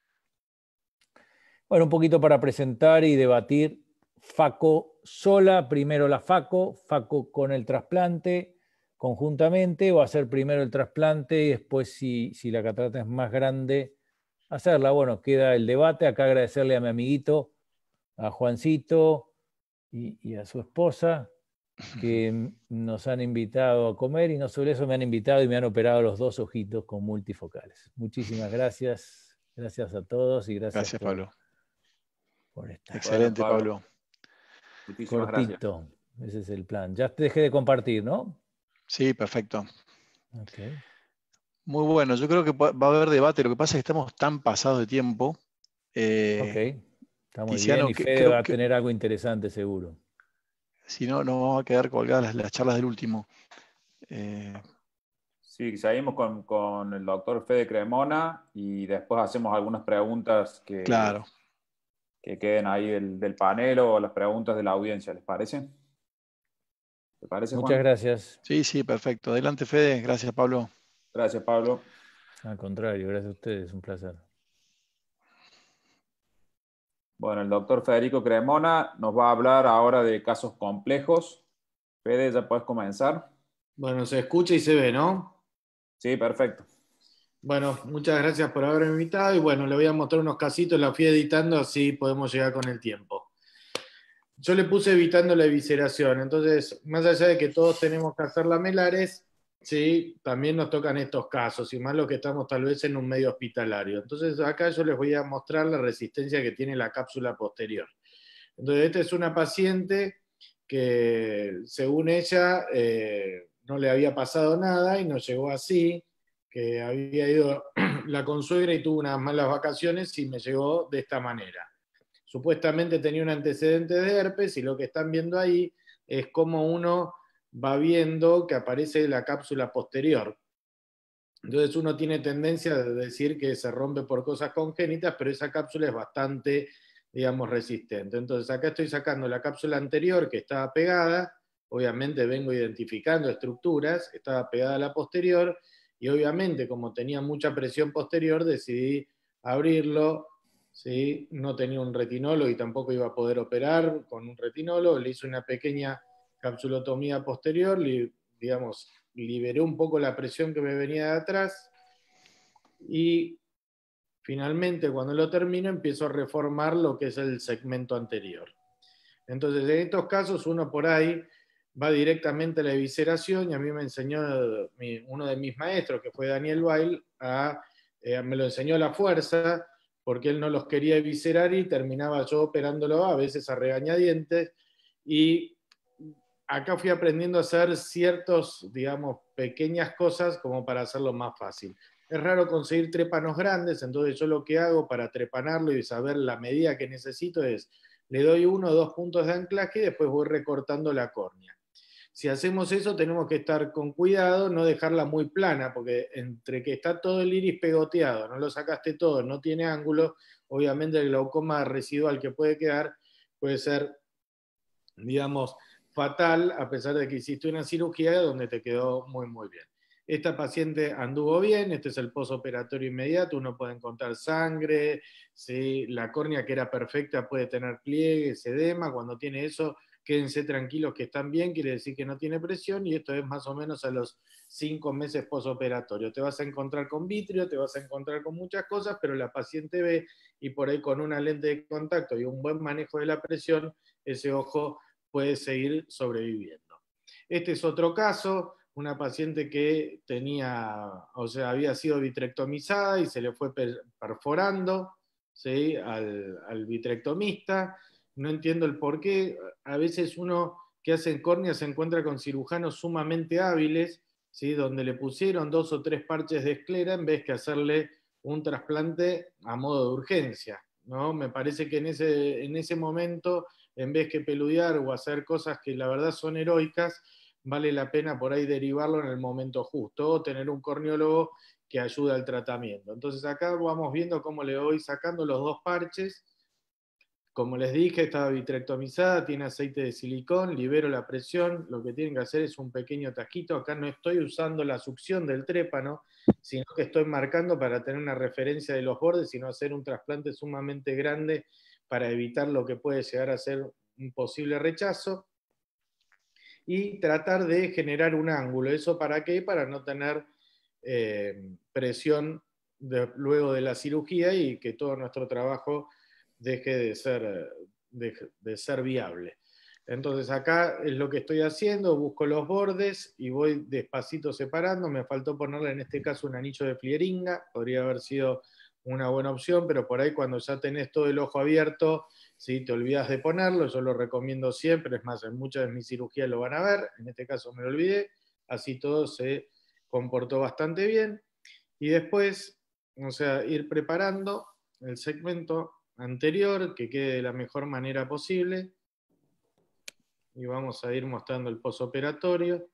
Bueno, un poquito para presentar y debatir FACO sola, primero la FACO, FACO con el trasplante conjuntamente, o hacer primero el trasplante y después, si, si la catarata es más grande, hacerla. Bueno, queda el debate. Acá agradecerle a mi amiguito, a Juancito y, y a su esposa, que nos han invitado a comer, y no solo eso, me han invitado y me han operado los dos ojitos con multifocales. Muchísimas gracias. Gracias a todos y gracias, Gracias, por, Pablo. por estar. Excelente, Bueno, Pablo. Pablo. Muchísimas Cortito. gracias. Ese es el plan. Ya te dejé de compartir, ¿no? Sí, perfecto. Okay. Muy bueno, yo creo que va a haber debate. Lo que pasa es que estamos tan pasados de tiempo. Eh, Ok, está muy Tiziano, bien, y que- Fede creo va a que tener algo interesante seguro. si no, nos vamos a quedar colgadas las, las charlas del último. Eh, Sí, seguimos con, con el doctor Fede Cremona y después hacemos algunas preguntas que, claro. que queden ahí del, del panel o las preguntas de la audiencia, ¿les parece? ¿Te parece, Muchas Juan? gracias. Sí, sí, perfecto. Adelante, Fede. Gracias, Pablo. Gracias, Pablo. Al contrario, gracias a ustedes, un placer. Bueno, el doctor Federico Cremona nos va a hablar ahora de casos complejos. Fede, ¿ya puedes comenzar? Bueno, se escucha y se ve, ¿no? Sí, perfecto. Bueno, muchas gracias por haberme invitado y bueno, le voy a mostrar unos casitos, la fui editando, así podemos llegar con el tiempo. Yo le puse evitando la evisceración, entonces, más allá de que todos tenemos que hacer lamelares, sí, también nos tocan estos casos, y más los que estamos tal vez en un medio hospitalario. Entonces, acá yo les voy a mostrar la resistencia que tiene la cápsula posterior. Entonces, esta es una paciente que, según ella, eh, no le había pasado nada y nos llegó así, que había ido la consuegra y tuvo unas malas vacaciones y me llegó de esta manera. Supuestamente tenía un antecedente de herpes y lo que están viendo ahí es cómo uno va viendo que aparece la cápsula posterior. Entonces uno tiene tendencia a decir que se rompe por cosas congénitas, pero esa cápsula es bastante, digamos, resistente. Entonces acá estoy sacando la cápsula anterior que estaba pegada, obviamente vengo identificando estructuras, estaba pegada a la posterior, y obviamente como tenía mucha presión posterior decidí abrirlo, ¿sí? No tenía un retinólogo y tampoco iba a poder operar con un retinólogo, le hice una pequeña capsulotomía posterior, digamos, liberé un poco la presión que me venía de atrás y finalmente cuando lo termino empiezo a reformar lo que es el segmento anterior. Entonces en estos casos uno por ahí va directamente a la evisceración y a mí me enseñó mi, uno de mis maestros, que fue Daniel Weil, a, eh, me lo enseñó a la fuerza porque él no los quería eviscerar y terminaba yo operándolo a veces a regañadientes, y acá fui aprendiendo a hacer ciertos, digamos, pequeñas cosas como para hacerlo más fácil. Es raro conseguir trépanos grandes, entonces yo lo que hago para trepanarlo y saber la medida que necesito es, le doy uno o dos puntos de anclaje y después voy recortando la córnea. Si hacemos eso tenemos que estar con cuidado, no dejarla muy plana, porque entre que está todo el iris pegoteado, no lo sacaste todo, no tiene ángulo, obviamente el glaucoma residual que puede quedar puede ser, digamos, fatal, a pesar de que hiciste una cirugía donde te quedó muy, muy bien. Esta paciente anduvo bien, este es el postoperatorio inmediato, uno puede encontrar sangre, ¿sí? La córnea que era perfecta puede tener pliegues, edema, cuando tiene eso, quédense tranquilos que están bien, quiere decir que no tiene presión, y esto es más o menos a los cinco meses postoperatorio. Te vas a encontrar con vitrio, te vas a encontrar con muchas cosas, pero la paciente ve, y por ahí con una lente de contacto y un buen manejo de la presión, ese ojo puede seguir sobreviviendo. Este es otro caso, una paciente que tenía, o sea, había sido vitrectomizada y se le fue perforando, ¿sí? al, al vitrectomista. No entiendo el por qué. A veces uno que hace en córnea se encuentra con cirujanos sumamente hábiles, ¿sí? Donde le pusieron dos o tres parches de esclera en vez que hacerle un trasplante a modo de urgencia, ¿no? Me parece que en ese, en ese momento, en vez que peludear o hacer cosas que la verdad son heroicas, vale la pena por ahí derivarlo en el momento justo, o tener un corneólogo que ayude al tratamiento. Entonces acá vamos viendo cómo le voy sacando los dos parches, como les dije, estaba vitrectomizada, tiene aceite de silicón, libero la presión, lo que tienen que hacer es un pequeño tajito. Acá no estoy usando la succión del trépano, sino que estoy marcando para tener una referencia de los bordes, sino hacer un trasplante sumamente grande para evitar lo que puede llegar a ser un posible rechazo. Y tratar de generar un ángulo. ¿Eso para qué? Para no tener eh, presión de, luego de la cirugía y que todo nuestro trabajo deje de ser, de, de ser viable. Entonces acá es lo que estoy haciendo, busco los bordes y voy despacito separando. Me faltó ponerle en este caso un anillo de Flieringa, podría haber sido una buena opción, pero por ahí cuando ya tenés todo el ojo abierto, ¿sí? Te olvidas de ponerlo. Yo lo recomiendo siempre, es más, en muchas de mis cirugías lo van a ver, en este caso me lo olvidé, así todo se comportó bastante bien. Y después, o sea, ir preparando el segmento anterior, que quede de la mejor manera posible. Y vamos a ir mostrando el posoperatorio.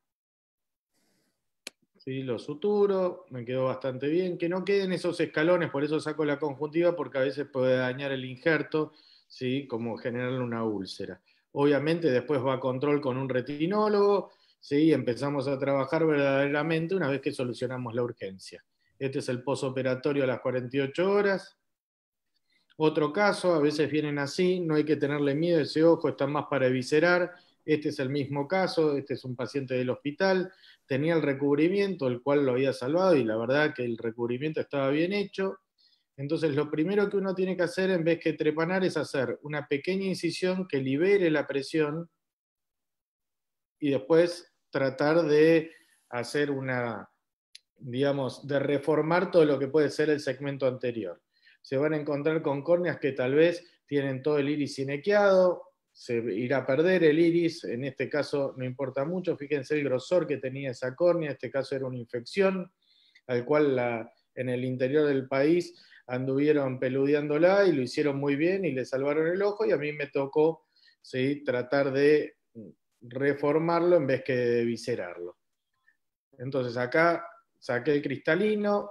¿Sí? Lo suturo, me quedó bastante bien. Que no queden esos escalones, por eso saco la conjuntiva, porque a veces puede dañar el injerto, ¿sí? Como generarle una úlcera. Obviamente después va a control con un retinólogo, ¿sí? Empezamos a trabajar verdaderamente una vez que solucionamos la urgencia. Este es el posoperatorio a las cuarenta y ocho horas. Otro caso, a veces vienen así, no hay que tenerle miedo, ese ojo está más para eviscerar. Este es el mismo caso, este es un paciente del hospital, tenía el recubrimiento, el cual lo había salvado, y la verdad que el recubrimiento estaba bien hecho. Entonces lo primero que uno tiene que hacer en vez que trepanar es hacer una pequeña incisión que libere la presión y después tratar de hacer una, digamos, de reformar todo lo que puede ser el segmento anterior. Se van a encontrar con córneas que tal vez tienen todo el iris cinequeado, se irá a perder el iris, en este caso no importa mucho, fíjense el grosor que tenía esa córnea, en este caso era una infección, al cual la, en el interior del país anduvieron peludeándola y lo hicieron muy bien y le salvaron el ojo, y a mí me tocó, ¿sí? Tratar de reformarlo en vez que de viscerarlo. Entonces acá saqué el cristalino,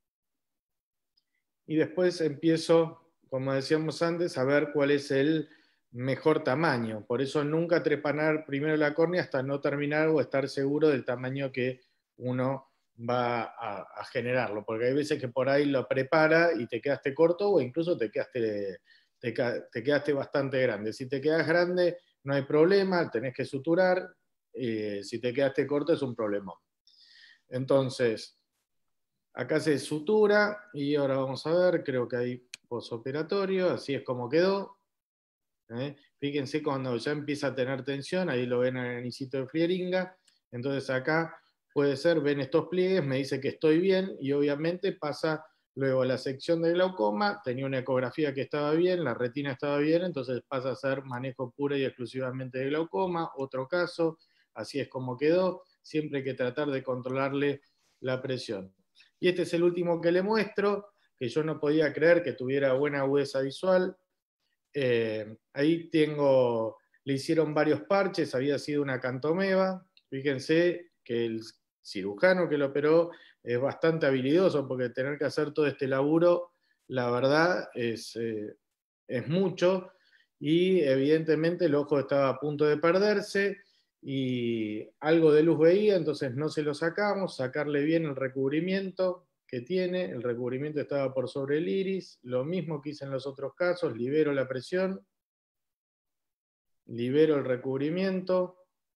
y después empiezo, como decíamos antes, a ver cuál es el mejor tamaño. Por eso nunca trepanar primero la córnea hasta no terminar o estar seguro del tamaño que uno va a, a generarlo. Porque hay veces que por ahí lo prepara y te quedaste corto, o incluso te quedaste, te, te quedaste bastante grande. Si te quedas grande no hay problema, tenés que suturar. Eh, si te quedaste corto es un problema. Entonces, acá se sutura y ahora vamos a ver, creo que hay posoperatorio, así es como quedó. ¿Eh? Fíjense cuando ya empieza a tener tensión, ahí lo ven en el anisito de Flieringa. Entonces acá puede ser, ven estos pliegues, me dice que estoy bien y obviamente pasa luego a la sección de glaucoma, tenía una ecografía que estaba bien, la retina estaba bien, entonces pasa a ser manejo pura y exclusivamente de glaucoma. Otro caso, así es como quedó, siempre hay que tratar de controlarle la presión. Y este es el último que le muestro, que yo no podía creer que tuviera buena agudeza visual. Eh, ahí tengo, le hicieron varios parches, había sido una cantomeba. Fíjense que el cirujano que lo operó es bastante habilidoso, porque tener que hacer todo este laburo, la verdad, es, eh, es mucho, y evidentemente el ojo estaba a punto de perderse, y algo de luz veía, entonces no se lo sacamos, sacarle bien el recubrimiento que tiene, el recubrimiento estaba por sobre el iris, lo mismo que hice en los otros casos, libero la presión, libero el recubrimiento,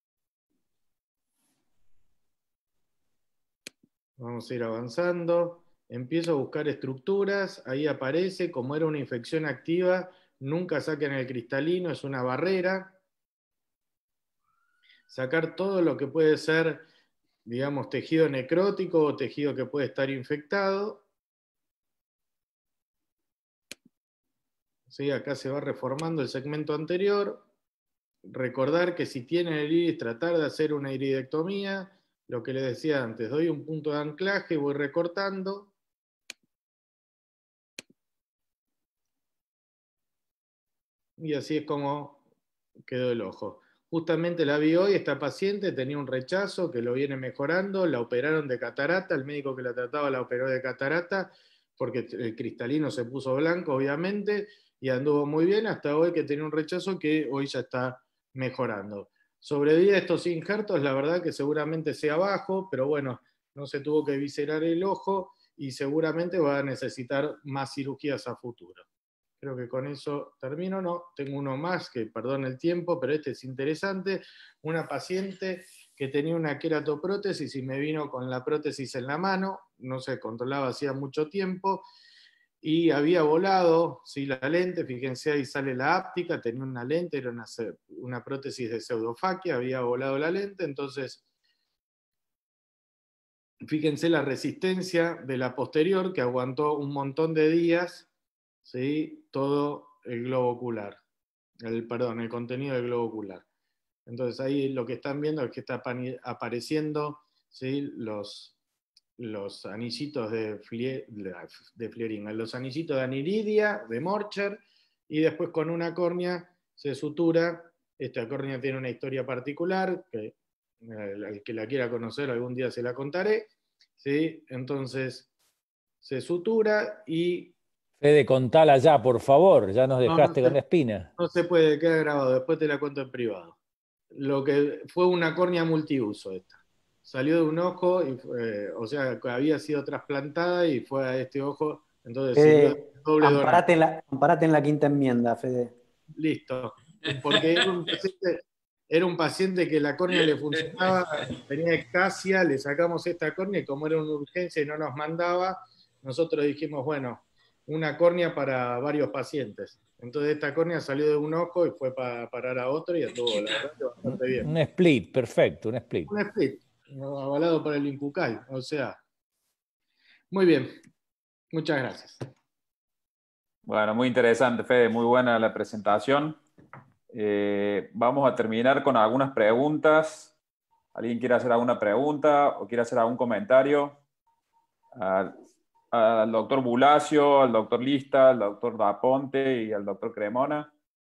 vamos a ir avanzando, empiezo a buscar estructuras, ahí aparece, como era una infección activa, nunca saquen el cristalino, es una barrera, sacar todo lo que puede ser, digamos, tejido necrótico o tejido que puede estar infectado. ¿Sí? Acá se va reformando el segmento anterior. Recordar que si tienen el iris, tratar de hacer una iridectomía. Lo que les decía antes, doy un punto de anclaje, voy recortando. Y así es como quedó el ojo. Justamente la vi hoy, esta paciente tenía un rechazo que lo viene mejorando, la operaron de catarata, el médico que la trataba la operó de catarata, porque el cristalino se puso blanco, obviamente, y anduvo muy bien hasta hoy, que tenía un rechazo que hoy ya está mejorando. Sobrevía a estos injertos, la verdad que seguramente sea bajo, pero bueno, no se tuvo que viscerar el ojo y seguramente va a necesitar más cirugías a futuro. Creo que con eso termino. No, tengo uno más, que perdón el tiempo, pero este es interesante. Una paciente que tenía una queratoprótesis y me vino con la prótesis en la mano, no se controlaba hacía mucho tiempo, y había volado, ¿sí?, la lente, fíjense ahí sale la áptica, tenía una lente, era una, una prótesis de pseudofaquia, había volado la lente, entonces fíjense la resistencia de la posterior que aguantó un montón de días, ¿sí?, todo el globo ocular, el, perdón, el contenido del globo ocular. Entonces ahí lo que están viendo es que está apareciendo, ¿sí?, los, los anillitos de, flie, de Flieringa, los anillitos de aniridia, de Morcher, y después con una córnea se sutura. Esta córnea tiene una historia particular, que el que la quiera conocer algún día se la contaré, ¿sí? Entonces se sutura y... Fede, contala ya, por favor, ya nos dejaste no, no se, con la espina. No se puede, queda grabado, después te la cuento en privado. Lo que fue una córnea multiuso esta. Salió de un ojo, y, eh, o sea, había sido trasplantada y fue a este ojo, entonces Fede, sirvió doble amparate, en la, amparate en la quinta enmienda, Fede. Listo, porque era un, paciente, era un paciente que la córnea le funcionaba, tenía ectasia, le sacamos esta córnea y como era una urgencia y no nos mandaba, nosotros dijimos, bueno, una córnea para varios pacientes. Entonces esta córnea salió de un ojo y fue para parar a otro y anduvo, la verdad, bastante bien. Un split, perfecto, un split. Un split, avalado por el INCUCAI, o sea. Muy bien, muchas gracias. Bueno, muy interesante, Fede, muy buena la presentación. Eh, vamos a terminar con algunas preguntas. ¿Alguien quiere hacer alguna pregunta o quiere hacer algún comentario? Al, al doctor Bulacio, al doctor Lista, al doctor Daponte y al doctor Cremona.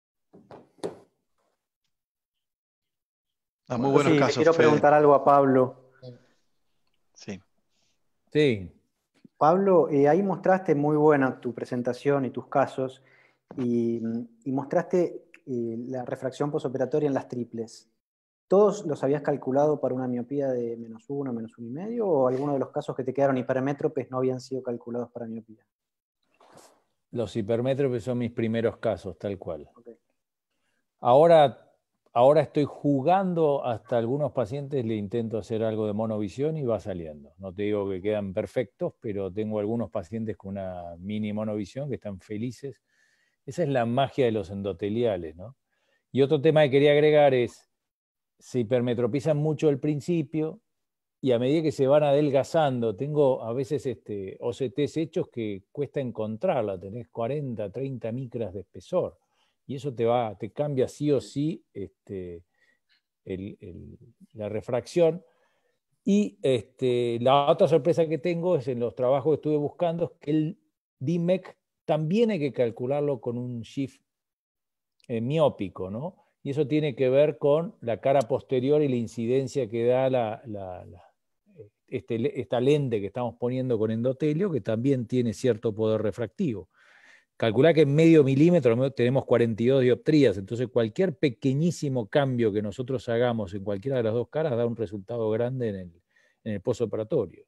Ah, muy buenos sí, casos, quiero Fede. preguntar algo a Pablo. Sí. Sí. Pablo, eh, ahí mostraste muy buena tu presentación y tus casos, y, y mostraste eh, la refracción posoperatoria en las triples. ¿Todos los habías calculado para una miopía de menos uno, menos uno y medio, o algunos de los casos que te quedaron hipermétropes no habían sido calculados para miopía? Los hipermétropes son mis primeros casos, tal cual. Okay. Ahora, ahora estoy jugando, hasta algunos pacientes le intento hacer algo de monovisión y va saliendo. No te digo que quedan perfectos, pero tengo algunos pacientes con una mini monovisión que están felices. Esa es la magia de los endoteliales, ¿no? Y otro tema que quería agregar es, se hipermetropizan mucho al principio y a medida que se van adelgazando, tengo a veces este, O C Ts hechos que cuesta encontrarla, tenés cuarenta, treinta micras de espesor. Y eso te va, te cambia sí o sí este, el, el, la refracción. Y este, la otra sorpresa que tengo es en los trabajos que estuve buscando, es que el D M E C también hay que calcularlo con un shift eh, miópico, ¿no? Y eso tiene que ver con la cara posterior y la incidencia que da la, la, la, este, esta lente que estamos poniendo con endotelio, que también tiene cierto poder refractivo. Calculá que en medio milímetro tenemos cuarenta y dos dioptrías, entonces cualquier pequeñísimo cambio que nosotros hagamos en cualquiera de las dos caras da un resultado grande en el, en el postoperatorio.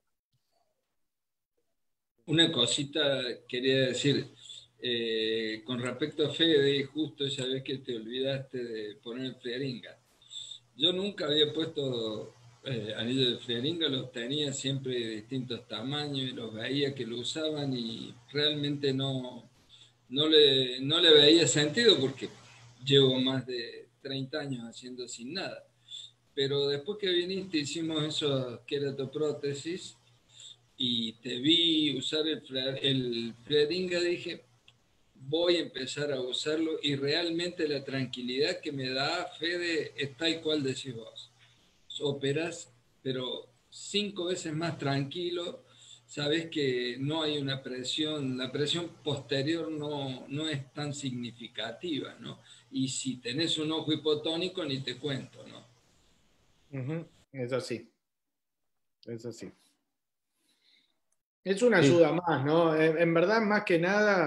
Una cosita quería decir, eh, con respecto a Fede, justo esa vez que te olvidaste de poner Flieringa. Yo nunca había puesto eh, anillos de Flieringa, los tenía siempre de distintos tamaños y los veía que lo usaban y realmente no, no, le, no le veía sentido porque llevo más de treinta años haciendo sin nada. Pero después que viniste hicimos esos queratoprótesis y te vi usar el, el Flieringa, dije, voy a empezar a usarlo y realmente la tranquilidad que me da Fede es tal cual decís vos. Operás, pero cinco veces más tranquilo, sabes que no hay una presión, la presión posterior no, no es tan significativa, ¿no? Y si tenés un ojo hipotónico, ni te cuento, ¿no? Uh-huh. Es así. Es así. Es una ayuda sí. más, ¿no? En, en verdad, más que nada,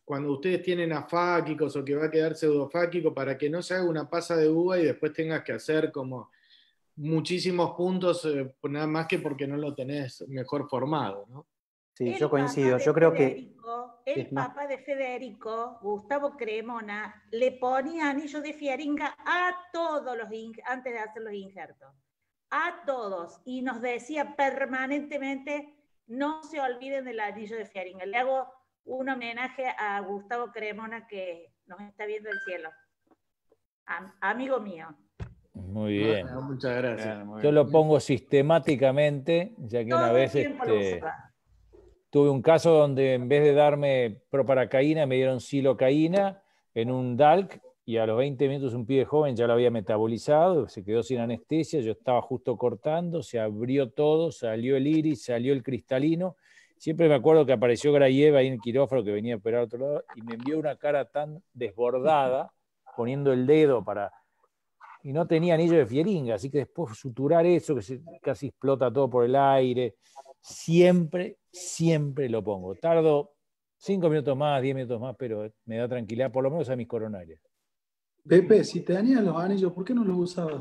cuando ustedes tienen afáquicos o que va a quedar pseudofáquico, para que no se haga una pasa de uva y después tengas que hacer como muchísimos puntos, eh, nada más que porque no lo tenés mejor formado, ¿no? Sí, El yo coincido. papá de Yo creo que Federico, el es más. papá de Federico, Gustavo Cremona, le ponía anillo de fieringa a todos los in- antes de hacer los injertos. A todos. Y nos decía permanentemente, no se olviden del anillo de fieringa. Le hago un homenaje a Gustavo Cremona que nos está viendo del cielo. Am- amigo mío. Muy bien. Bueno, muchas gracias. Bien, muy Yo bien. lo pongo sistemáticamente, ya que una Todo el vez tiempo lo este, usaba. tuve un caso donde en vez de darme proparacaína me dieron silocaína en un D A L C y a los veinte minutos un pibe joven ya lo había metabolizado, se quedó sin anestesia, yo estaba justo cortando, se abrió todo, salió el iris, salió el cristalino. Siempre me acuerdo que apareció Grayeva ahí en el quirófano que venía a operar a otro lado y me envió una cara tan desbordada poniendo el dedo para... Y no tenía anillo de fieringa, así que después suturar eso, que se, casi explota todo por el aire, siempre, siempre lo pongo. Tardo cinco minutos más, diez minutos más, pero me da tranquilidad, por lo menos a mis coronarias. Pepe, si te dañan los anillos, ¿por qué no los usabas?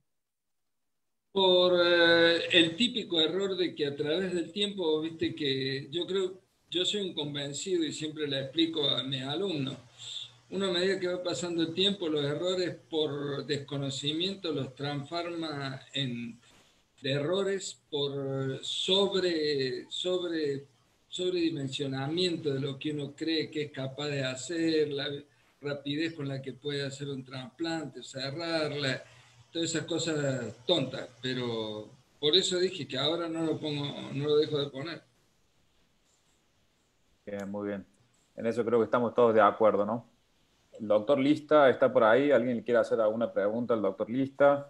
Por eh, el típico error de que a través del tiempo, viste que yo creo, yo soy un convencido y siempre le explico a mis alumnos, uno a medida que va pasando el tiempo, los errores por desconocimiento los transforma en de errores por sobre, sobre, sobredimensionamiento de lo que uno cree que es capaz de hacer, la rapidez con la que puede hacer un trasplante, cerrarla, todas esas cosas tontas, pero por eso dije que ahora no lo pongo, no lo dejo de poner. Bien, muy bien. En eso creo que estamos todos de acuerdo, ¿no? El doctor Lista está por ahí. ¿Alguien le quiere hacer alguna pregunta al doctor Lista?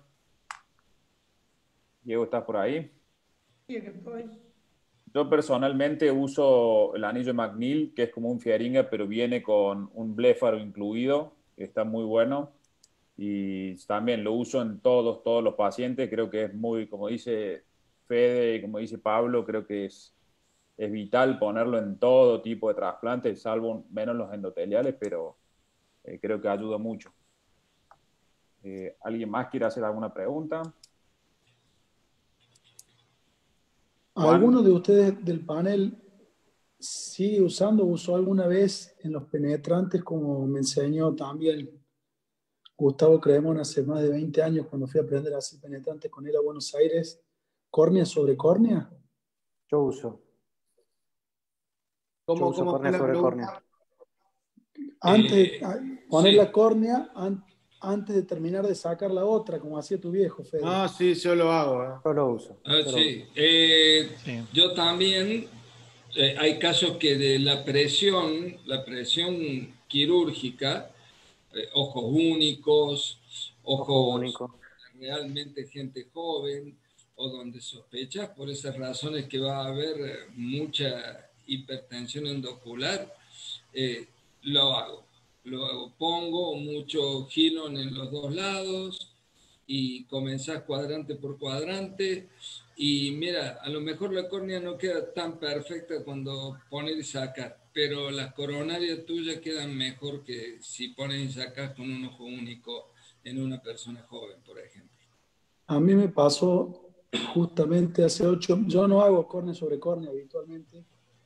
Diego, ¿estás por ahí? Sí, que estoy. Yo personalmente uso el anillo McNeil, que es como un fieringa, pero viene con un bléfaro incluido, que está muy bueno. Y también lo uso en todos, todos los pacientes. Creo que es muy, como dice Fede y como dice Pablo, creo que es, es vital ponerlo en todo tipo de trasplantes, salvo menos los endoteliales, pero eh, creo que ayuda mucho. Eh, ¿Alguien más quiere hacer alguna pregunta? Juan. ¿Alguno de ustedes del panel sigue usando o usó alguna vez en los penetrantes, como me enseñó también Gustavo Cremona hace más de veinte años cuando fui a aprender a hacer penetrantes con él a Buenos Aires, córnea sobre córnea? Yo uso. Yo ¿Cómo, uso cómo fue córnea la sobre pregunta? córnea. Antes de Eh, poner sí. la córnea, an- antes de terminar de sacar la otra, como hacía tu viejo, Fede. No, sí, yo lo hago. ¿eh? Yo lo uso. Ah, yo lo sí. uso. Eh, Sí. yo también, eh, hay casos que de la presión, la presión quirúrgica, eh, ojos únicos, Ojo ojos único. realmente gente joven, o donde sospechas por esas razones que va a haber eh, mucha hipertensión endocular, eh, lo hago. Lo hago. Pongo mucho Gilon en los dos lados y comenzás cuadrante por cuadrante. Y mira, a lo mejor la córnea no queda tan perfecta cuando pones y sacas, pero las coronarias tuyas quedan mejor que si pones y sacas con un ojo único en una persona joven, por ejemplo. A mí me pasó justamente hace ocho, yo no hago córnea sobre córnea habitualmente,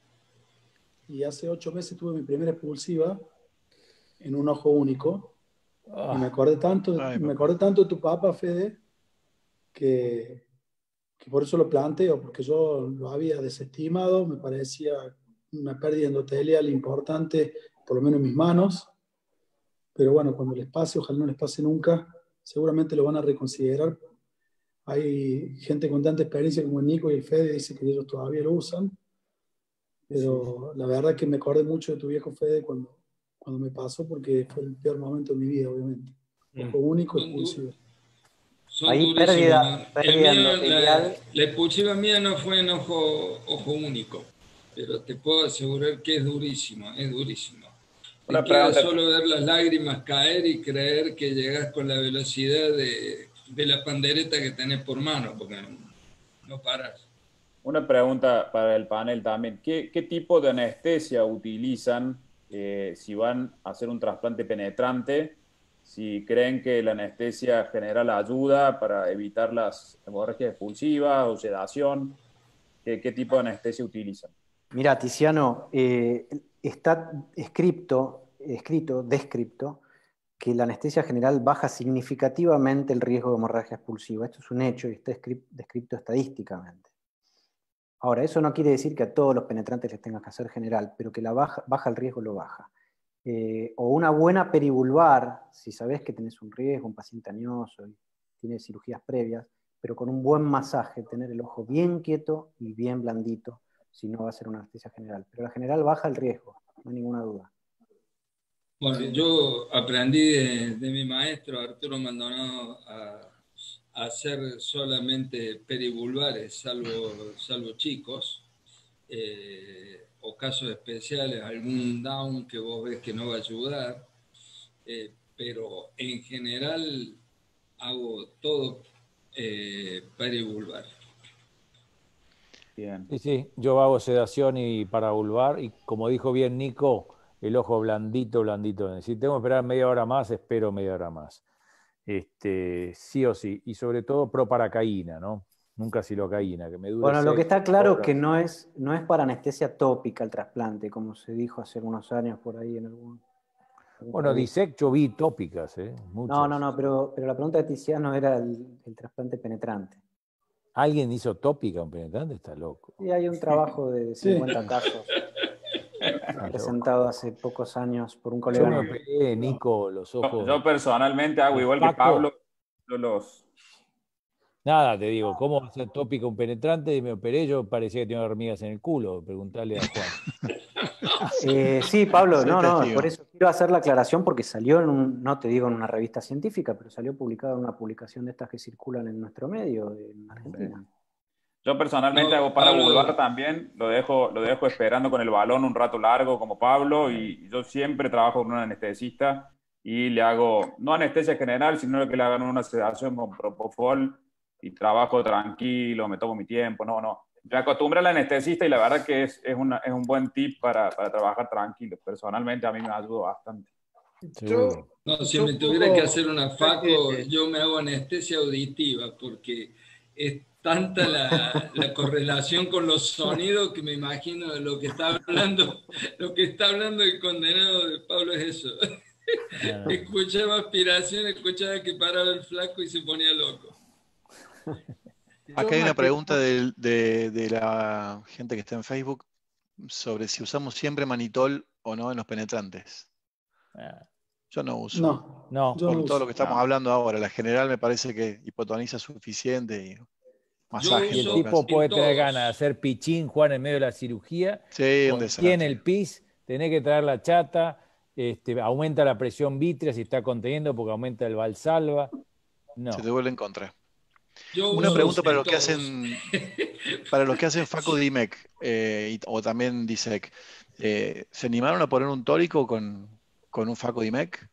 y hace ocho meses tuve mi primera expulsiva en un ojo único, y me Ah, acordé tanto, de- Ay, me papá. acordé tanto de tu papá, Fede, que, que por eso lo planteo, porque yo lo había desestimado, me parecía una pérdida endotelial importante, por lo menos en mis manos, pero bueno, cuando les pase, ojalá no les pase nunca, seguramente lo van a reconsiderar. Hay gente con tanta experiencia como el Nico y el Fede, dice que ellos todavía lo usan, pero la verdad es que me acordé mucho de tu viejo Fede cuando, cuando me pasó, porque fue el peor momento de mi vida, obviamente. Ojo único, Son, du- expulsivo. son Ahí durísimos. pérdida, ¿no? El pérdida mío, la, endotelial. la expulsiva mía no fue en ojo, ojo único, pero te puedo asegurar que es durísimo, es durísimo. Te Una queda pregunta. solo ver las lágrimas caer y creer que llegas con la velocidad de, de la pandereta que tenés por mano, porque no, no paras. Una pregunta para el panel también. ¿Qué, qué tipo de anestesia utilizan eh, si van a hacer un trasplante penetrante, si creen que la anestesia general ayuda para evitar las hemorragias expulsivas o sedación, ¿qué, qué tipo de anestesia utilizan? Mira, Tiziano, eh, está escrito, escrito, descripto, que la anestesia general baja significativamente el riesgo de hemorragia expulsiva. Esto es un hecho y está descrito estadísticamente. Ahora, eso no quiere decir que a todos los penetrantes les tengas que hacer general, pero que la baja, baja el riesgo lo baja. Eh, o una buena perivulvar, si sabés que tenés un riesgo, un paciente añoso y tiene cirugías previas, pero con un buen masaje, tener el ojo bien quieto y bien blandito, si no va a ser una anestesia general. Pero la general baja el riesgo, no hay ninguna duda. Bueno, yo aprendí de, de mi maestro Arturo Maldonado a, a hacer solamente perivulvares, salvo, salvo chicos, eh, o casos especiales, algún down que vos ves que no va a ayudar, eh, pero en general hago todo eh, perivulvar. Bien. Sí, sí, yo hago sedación y paravulvar, y como dijo bien Nico, el ojo blandito, blandito. Si tengo que esperar media hora más, espero media hora más. Este, sí o sí, y sobre todo proparacaína, ¿no? Nunca silocaína, que me dure Bueno, lo que seis está claro es horas. que no es, no es para anestesia tópica el trasplante, como se dijo hace unos años por ahí en algún... algún Bueno, país. Disec yo vi tópicas, ¿eh? Muchas. No, no, no, pero, pero la pregunta de Tiziano era el, el trasplante penetrante. ¿Alguien hizo tópica un penetrante? Está loco. Y hay un trabajo de cincuenta Sí. casos Está presentado loco. hace pocos años por un Yo colega me nuestro. operé, Nico, los Yo, ojos. yo personalmente hago ¿El igual que Paco? Pablo, yo los... Nada, te digo, ¿cómo va a ser tópica un penetrante? Y me operé, yo parecía que tenía hormigas en el culo. Preguntarle a Juan. Eh, sí, Pablo, Soy no, no, testigo. por eso quiero hacer la aclaración porque salió en un, no te digo en una revista científica, pero salió publicado en una publicación de estas que circulan en nuestro medio, en Argentina. Yo personalmente No, hago para Pablo- vulvar también, lo dejo, lo dejo esperando con el balón un rato largo como Pablo, y yo siempre trabajo con un anestesista y le hago, no anestesia general, sino que le hagan una sedación con propofol y trabajo tranquilo, me tomo mi tiempo, no, no. Me acostumbré al anestesista y la verdad que es, es, una, es un buen tip para, para trabajar tranquilo. Personalmente a mí me ayuda bastante. Seguro. No, si Yo me tuviera puedo- que hacer una faco, Eh, yo me hago anestesia auditiva porque es tanta la, la correlación con los sonidos que me imagino lo que está hablando, lo que está hablando el condenado de Pablo es eso. Ah, no. Escuchaba aspiración, escuchaba que paraba el flaco y se ponía loco. Acá Yo hay más una que- pregunta de, de- de la gente que está en Facebook sobre si usamos siempre manitol o no en los penetrantes. Ah, Yo no uso. No, no, yo Por no todo lo uso. que estamos No. hablando ahora, la general me parece que hipotoniza suficiente y masaje y en el uso- todo tipo caso. puede en tener todos. ganas de hacer pichín, Juan, en medio de la cirugía. Sí, un Tiene desastre. el pis, tenés que traer la chata, este, aumenta la presión vítrea si está conteniendo porque aumenta el valsalva. No. Se te vuelve en contra. Yo Una uso pregunta para en los que todos. hacen para los que hacen Faco Dimec eh, y- o también Disec. Eh, ¿se animaron a poner un tórico con, con un Faco Dimec?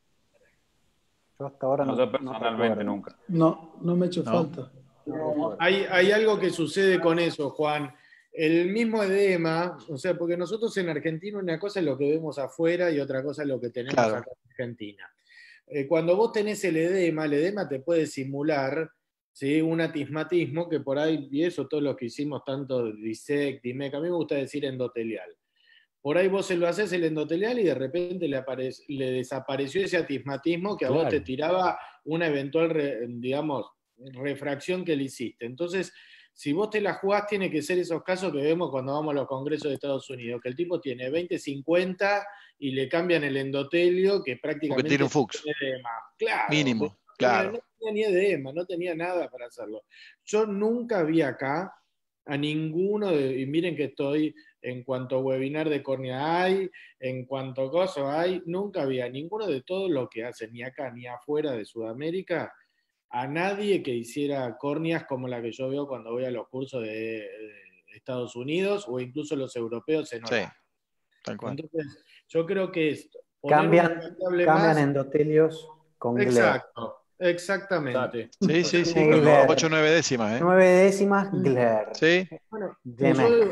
Yo hasta ahora No, no, yo no personalmente recuerdo. nunca. No, no me ha hecho ¿No? falta. No recuerdo. Hay, hay algo que sucede con eso, Juan. El mismo edema, o sea, porque nosotros en Argentina una cosa es lo que vemos afuera y otra cosa es lo que tenemos Claro. acá en Argentina. Eh, cuando vos tenés el edema, el edema te puede simular, ¿sí?, un atismatismo que por ahí, y eso todos los que hicimos tanto Disec, Dimec, a mí me gusta decir endotelial. Por ahí vos se lo haces el endotelial y de repente le, aparece, le desapareció ese atismatismo que a vos Claro. te tiraba una eventual, re- digamos, refracción que le hiciste. Entonces, si vos te la jugás, tiene que ser esos casos que vemos cuando vamos a los congresos de Estados Unidos, que el tipo tiene veinte, cincuenta y le cambian el endotelio, que prácticamente Porque tiene un Fuchs. tiene edema. Claro, Mínimo, no, claro. no tenía ni edema, no tenía nada para hacerlo. Yo nunca vi acá a ninguno de, y miren que estoy en cuanto webinar de córnea hay, en cuanto cosas hay, nunca vi a ninguno de todos los que hacen, ni acá ni afuera de Sudamérica, a nadie que hiciera córneas como la que yo veo cuando voy a los cursos de, de Estados Unidos o incluso los europeos en Sí, Holanda. tal cual. Entonces, yo creo que es poner un Cambian, implantable cambian más- endotelios con Gler. Exacto, exactamente. Sí, sí, sí, Tiene con Gler. ocho o nueve décimas, ¿eh? Nueve décimas, Gler. Sí, Bueno, Demec. yo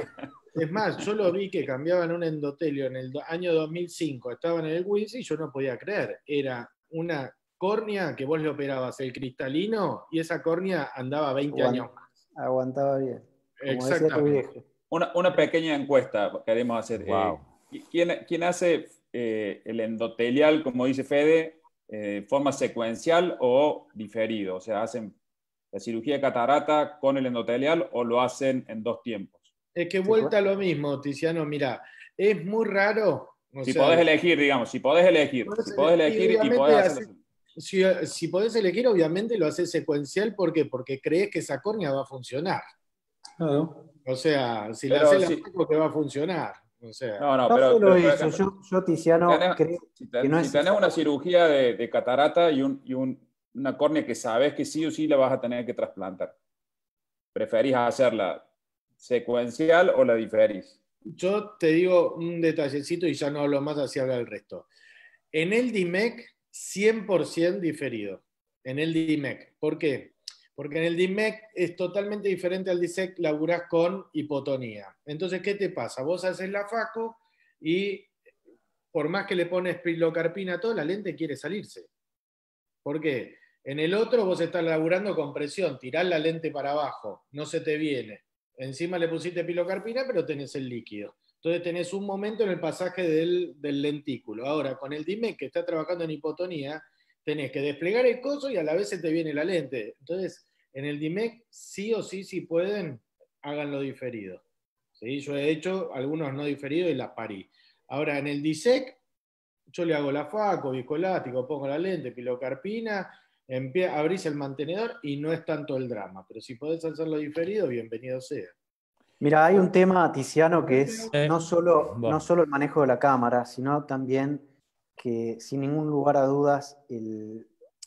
Es más, yo lo vi que cambiaban un endotelio en el do- año dos mil cinco, estaban en el W I S y yo no podía creer. Era una córnea que vos le operabas el cristalino y esa córnea andaba veinte Aguant- años más. Aguantaba bien. Como decía tu Exactamente. viejo. Una, una pequeña encuesta queremos hacer. Wow. Eh, ¿quién, quién hace eh, el endotelial, como dice Fede, eh, forma secuencial o diferido? O sea, ¿hacen la cirugía de catarata con el endotelial o lo hacen en dos tiempos? Es que vuelta a lo mismo, Tiziano, mira, es muy raro. O Si sea, podés elegir, digamos, si podés elegir, podés si podés elegir, elegir y obviamente podés haces- hacerlo. si, si podés elegir, obviamente lo haces secuencial. ¿Por qué? Porque crees que esa córnea va a funcionar. Claro. O sea, si la Pero haces la sí. Paco, que va a funcionar. O sea, No, no, No pero, solo pero, por eso, ejemplo, yo, yo Tiziano, tenés- creo si, que ten- no si es tenés una cirugía de, de catarata y, un, y un- una córnea que sabes que sí o sí la vas a tener que trasplantar, ¿preferís hacerla secuencial o la diferís? yo te digo un detallecito y ya no hablo más, así habla el resto. En el D I M E C, cien por ciento diferido. En el D I M E C. ¿Por qué? Porque en el D I M E C es totalmente diferente al D I S E C, laburás con hipotonía. Entonces, ¿qué te pasa? Vos haces la FACO y por más que le pones pilocarpina a todo, la lente quiere salirse. ¿Por qué? En el otro vos estás laburando con presión, tirás la lente para abajo, no se te viene. Encima le pusiste pilocarpina, pero tenés el líquido. Entonces tenés un momento en el pasaje del, del lentículo. Ahora, con el D I M E C, que está trabajando en hipotonía, tenés que desplegar el coso y a la vez se te viene la lente. Entonces, en el D I M E C, sí o sí, si pueden, háganlo diferido. ¿Sí? Yo he hecho algunos no diferidos y las parí. Ahora, en el D I S E C, yo le hago la FACO, viscoelástico, pongo la lente, pilocarpina, empie- abrís el mantenedor y no es tanto el drama. Pero si podés hacerlo diferido, bienvenido sea. Mira, hay un tema, Tiziano, que es Eh, no solo, bueno. no solo el manejo de la cámara, sino también que, sin ningún lugar a dudas, el,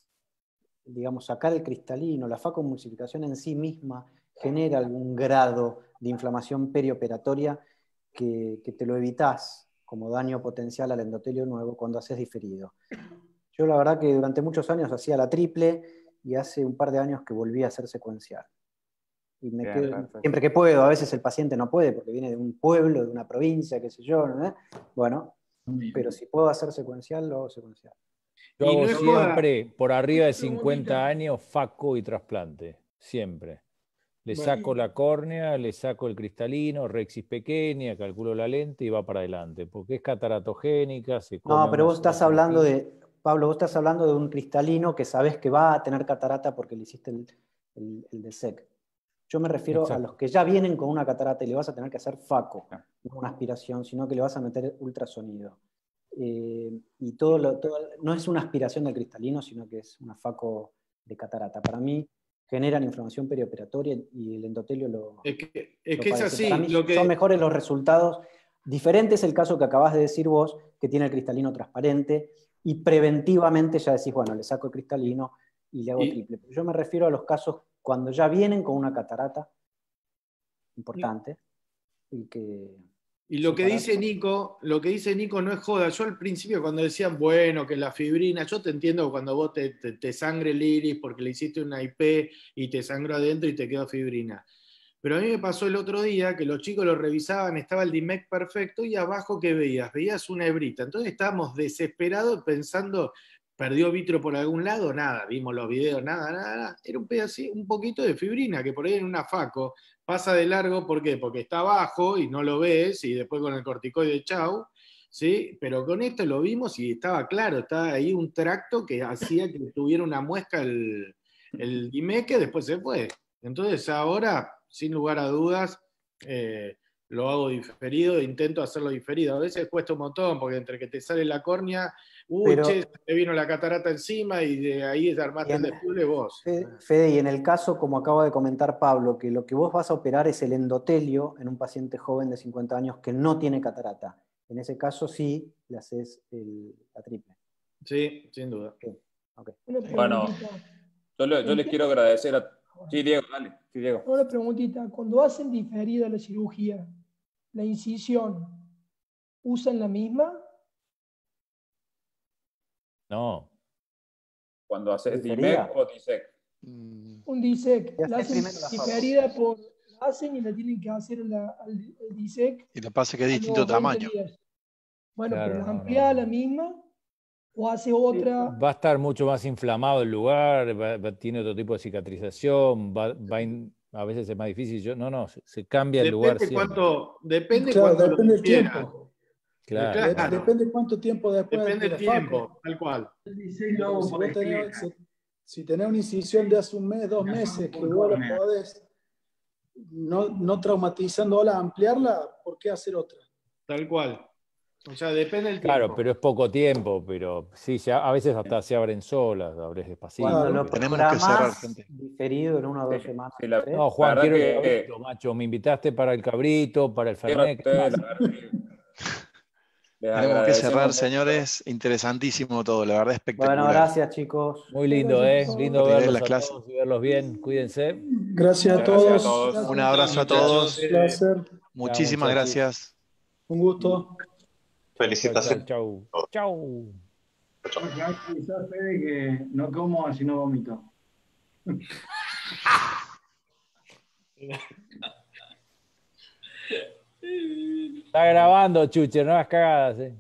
digamos, sacar el cristalino, la facomulsificación en sí misma genera algún grado de inflamación perioperatoria que, que te lo evitás como daño potencial al endotelio nuevo cuando haces diferido. Yo la verdad que durante muchos años hacía la triple y hace un par de años que volví a hacer secuencial. Y me Bien, quedo, perfecto. siempre que puedo, a veces el paciente no puede porque viene de un pueblo, de una provincia, qué sé yo, ¿no? Bueno, pero si puedo hacer secuencial, lo hago secuencial. Yo Y hago no es joda. siempre, por arriba de Una preguntita. cincuenta años, faco y trasplante. Siempre. Le Bueno. saco la córnea, le saco el cristalino, rexis pequeña, calculo la lente y va para adelante. Porque es cataratogénica, se come No, pero una vos estás sola hablando cirugía. de, Pablo, vos estás hablando de un cristalino que sabés que va a tener catarata porque le hiciste el, el, el D S E C. Yo me refiero Exacto. a los que ya vienen con una catarata y le vas a tener que hacer faco, Ah. no una aspiración, sino que le vas a meter ultrasonido. Eh, y todo lo, todo, no es una aspiración del cristalino, sino que es una faco de catarata. Para mí generan inflamación perioperatoria y el endotelio lo, Es que es, lo que es padece. así. Para mí Lo que, son mejores los resultados. Diferente es el caso que acabas de decir vos, que tiene el cristalino transparente y preventivamente ya decís, bueno, le saco el cristalino y le hago Y- triple. Pero yo me refiero a los casos cuando ya vienen con una catarata importante y que... Y lo que separar- dice Nico, lo que dice Nico no es joda. Yo al principio cuando decían, bueno, que la fibrina, yo te entiendo cuando vos te, te, te sangre el iris porque le hiciste una I P y te sangró adentro y te quedó fibrina. Pero a mí me pasó el otro día que los chicos lo revisaban, estaba el D I M E C perfecto y abajo ¿qué veías? Veías una hebrita. Entonces estábamos desesperados pensando, ¿perdió vitro por algún lado? Nada, vimos los videos, nada, nada, nada. Era un pedacito, un poquito de fibrina que por ahí en una faco pasa de largo, ¿por qué? Porque está abajo y no lo ves y después con el corticoide chau, ¿sí? Pero con esto lo vimos y estaba claro, estaba ahí un tracto que hacía que tuviera una muesca el, el D I M E C que después se fue. Entonces ahora, sin lugar a dudas, eh, lo hago diferido, intento hacerlo diferido. A veces cuesta un montón porque entre que te sale la córnea, uy, Pero- che, te vino la catarata encima y de ahí armaste el Bien. después vos. Fede, Fede, y en el caso, como acaba de comentar Pablo, que lo que vos vas a operar es el endotelio en un paciente joven de cincuenta años que no tiene catarata. En ese caso sí le haces el- la triple. Sí, sin duda. Ok. Una Bueno, preguntita. yo, le- yo les quiero agradecer a... Sí, Diego, dale. Sí, Diego. Una preguntita. Cuando hacen diferida la cirugía, la incisión, ¿usan la misma? No. Cuando haces ¿Diferida? D I M E C o D I S E C. Mm, Un D I S E C. Ya La sé hacen primero la faco. diferida por hacen y la tienen que hacer la, al, al D I S E C. Y lo que pasa es que es a distinto los tamaño. veinte días. Bueno, Claro, pero la no, amplía no. la misma o hace otra. Va a estar mucho más inflamado el lugar, va- va- tiene otro tipo de cicatrización, va, va in- a veces es más difícil. Yo, no, no, se, se cambia el lugar Depende siempre. cuánto, depende Claro, cuánto lo depende del quieras. tiempo. Claro, De- Claro. Depende cuánto tiempo después Depende de del la tiempo, faco. tal cual. El diseño lo hago Si por vos tenés, esqueleto. si, si tenés una incisión de hace un mes, dos Una meses, faco que por vos la córnea. podés, no, no traumatizándola, ampliarla, ¿por qué hacer otra? Tal cual. O sea, depende del claro, tiempo. pero es poco tiempo, pero sí, se a a veces hasta se abren solas, abres despacito. Cuando Claro. lo pero- Tenemos que cerrar, programás gente. diferido en una o dos Sí, semanas. sí, la- tres. No, Juan, verdad quiero el que- cabrito, macho. Me invitaste para el cabrito, para el Quiero a Fernet. ustedes, la verdad que les Tenemos que agradecemos cerrar, mucho. señores. Interesantísimo todo, la verdad espectacular. Bueno, gracias, chicos. Muy lindo, Gracias a ¿eh? todos. Lindo Material de verlos la a clase. todos y verlos bien. Cuídense. Gracias a Muchas gracias a todos. todos. Un abrazo a Chao, muchachos. todos. Un placer. Muchísimas muchachos. gracias. Un gusto. Chau, chau, Felicitaciones. chau. Chau. Porque hay que avisar, Fede, que no como si no vomito. Está grabando, Chuche, no hagas cagadas, ¿eh?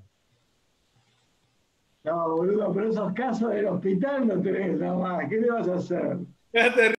No, boludo, pero esos casos del hospital no tenés nada más. ¿Qué le vas a hacer?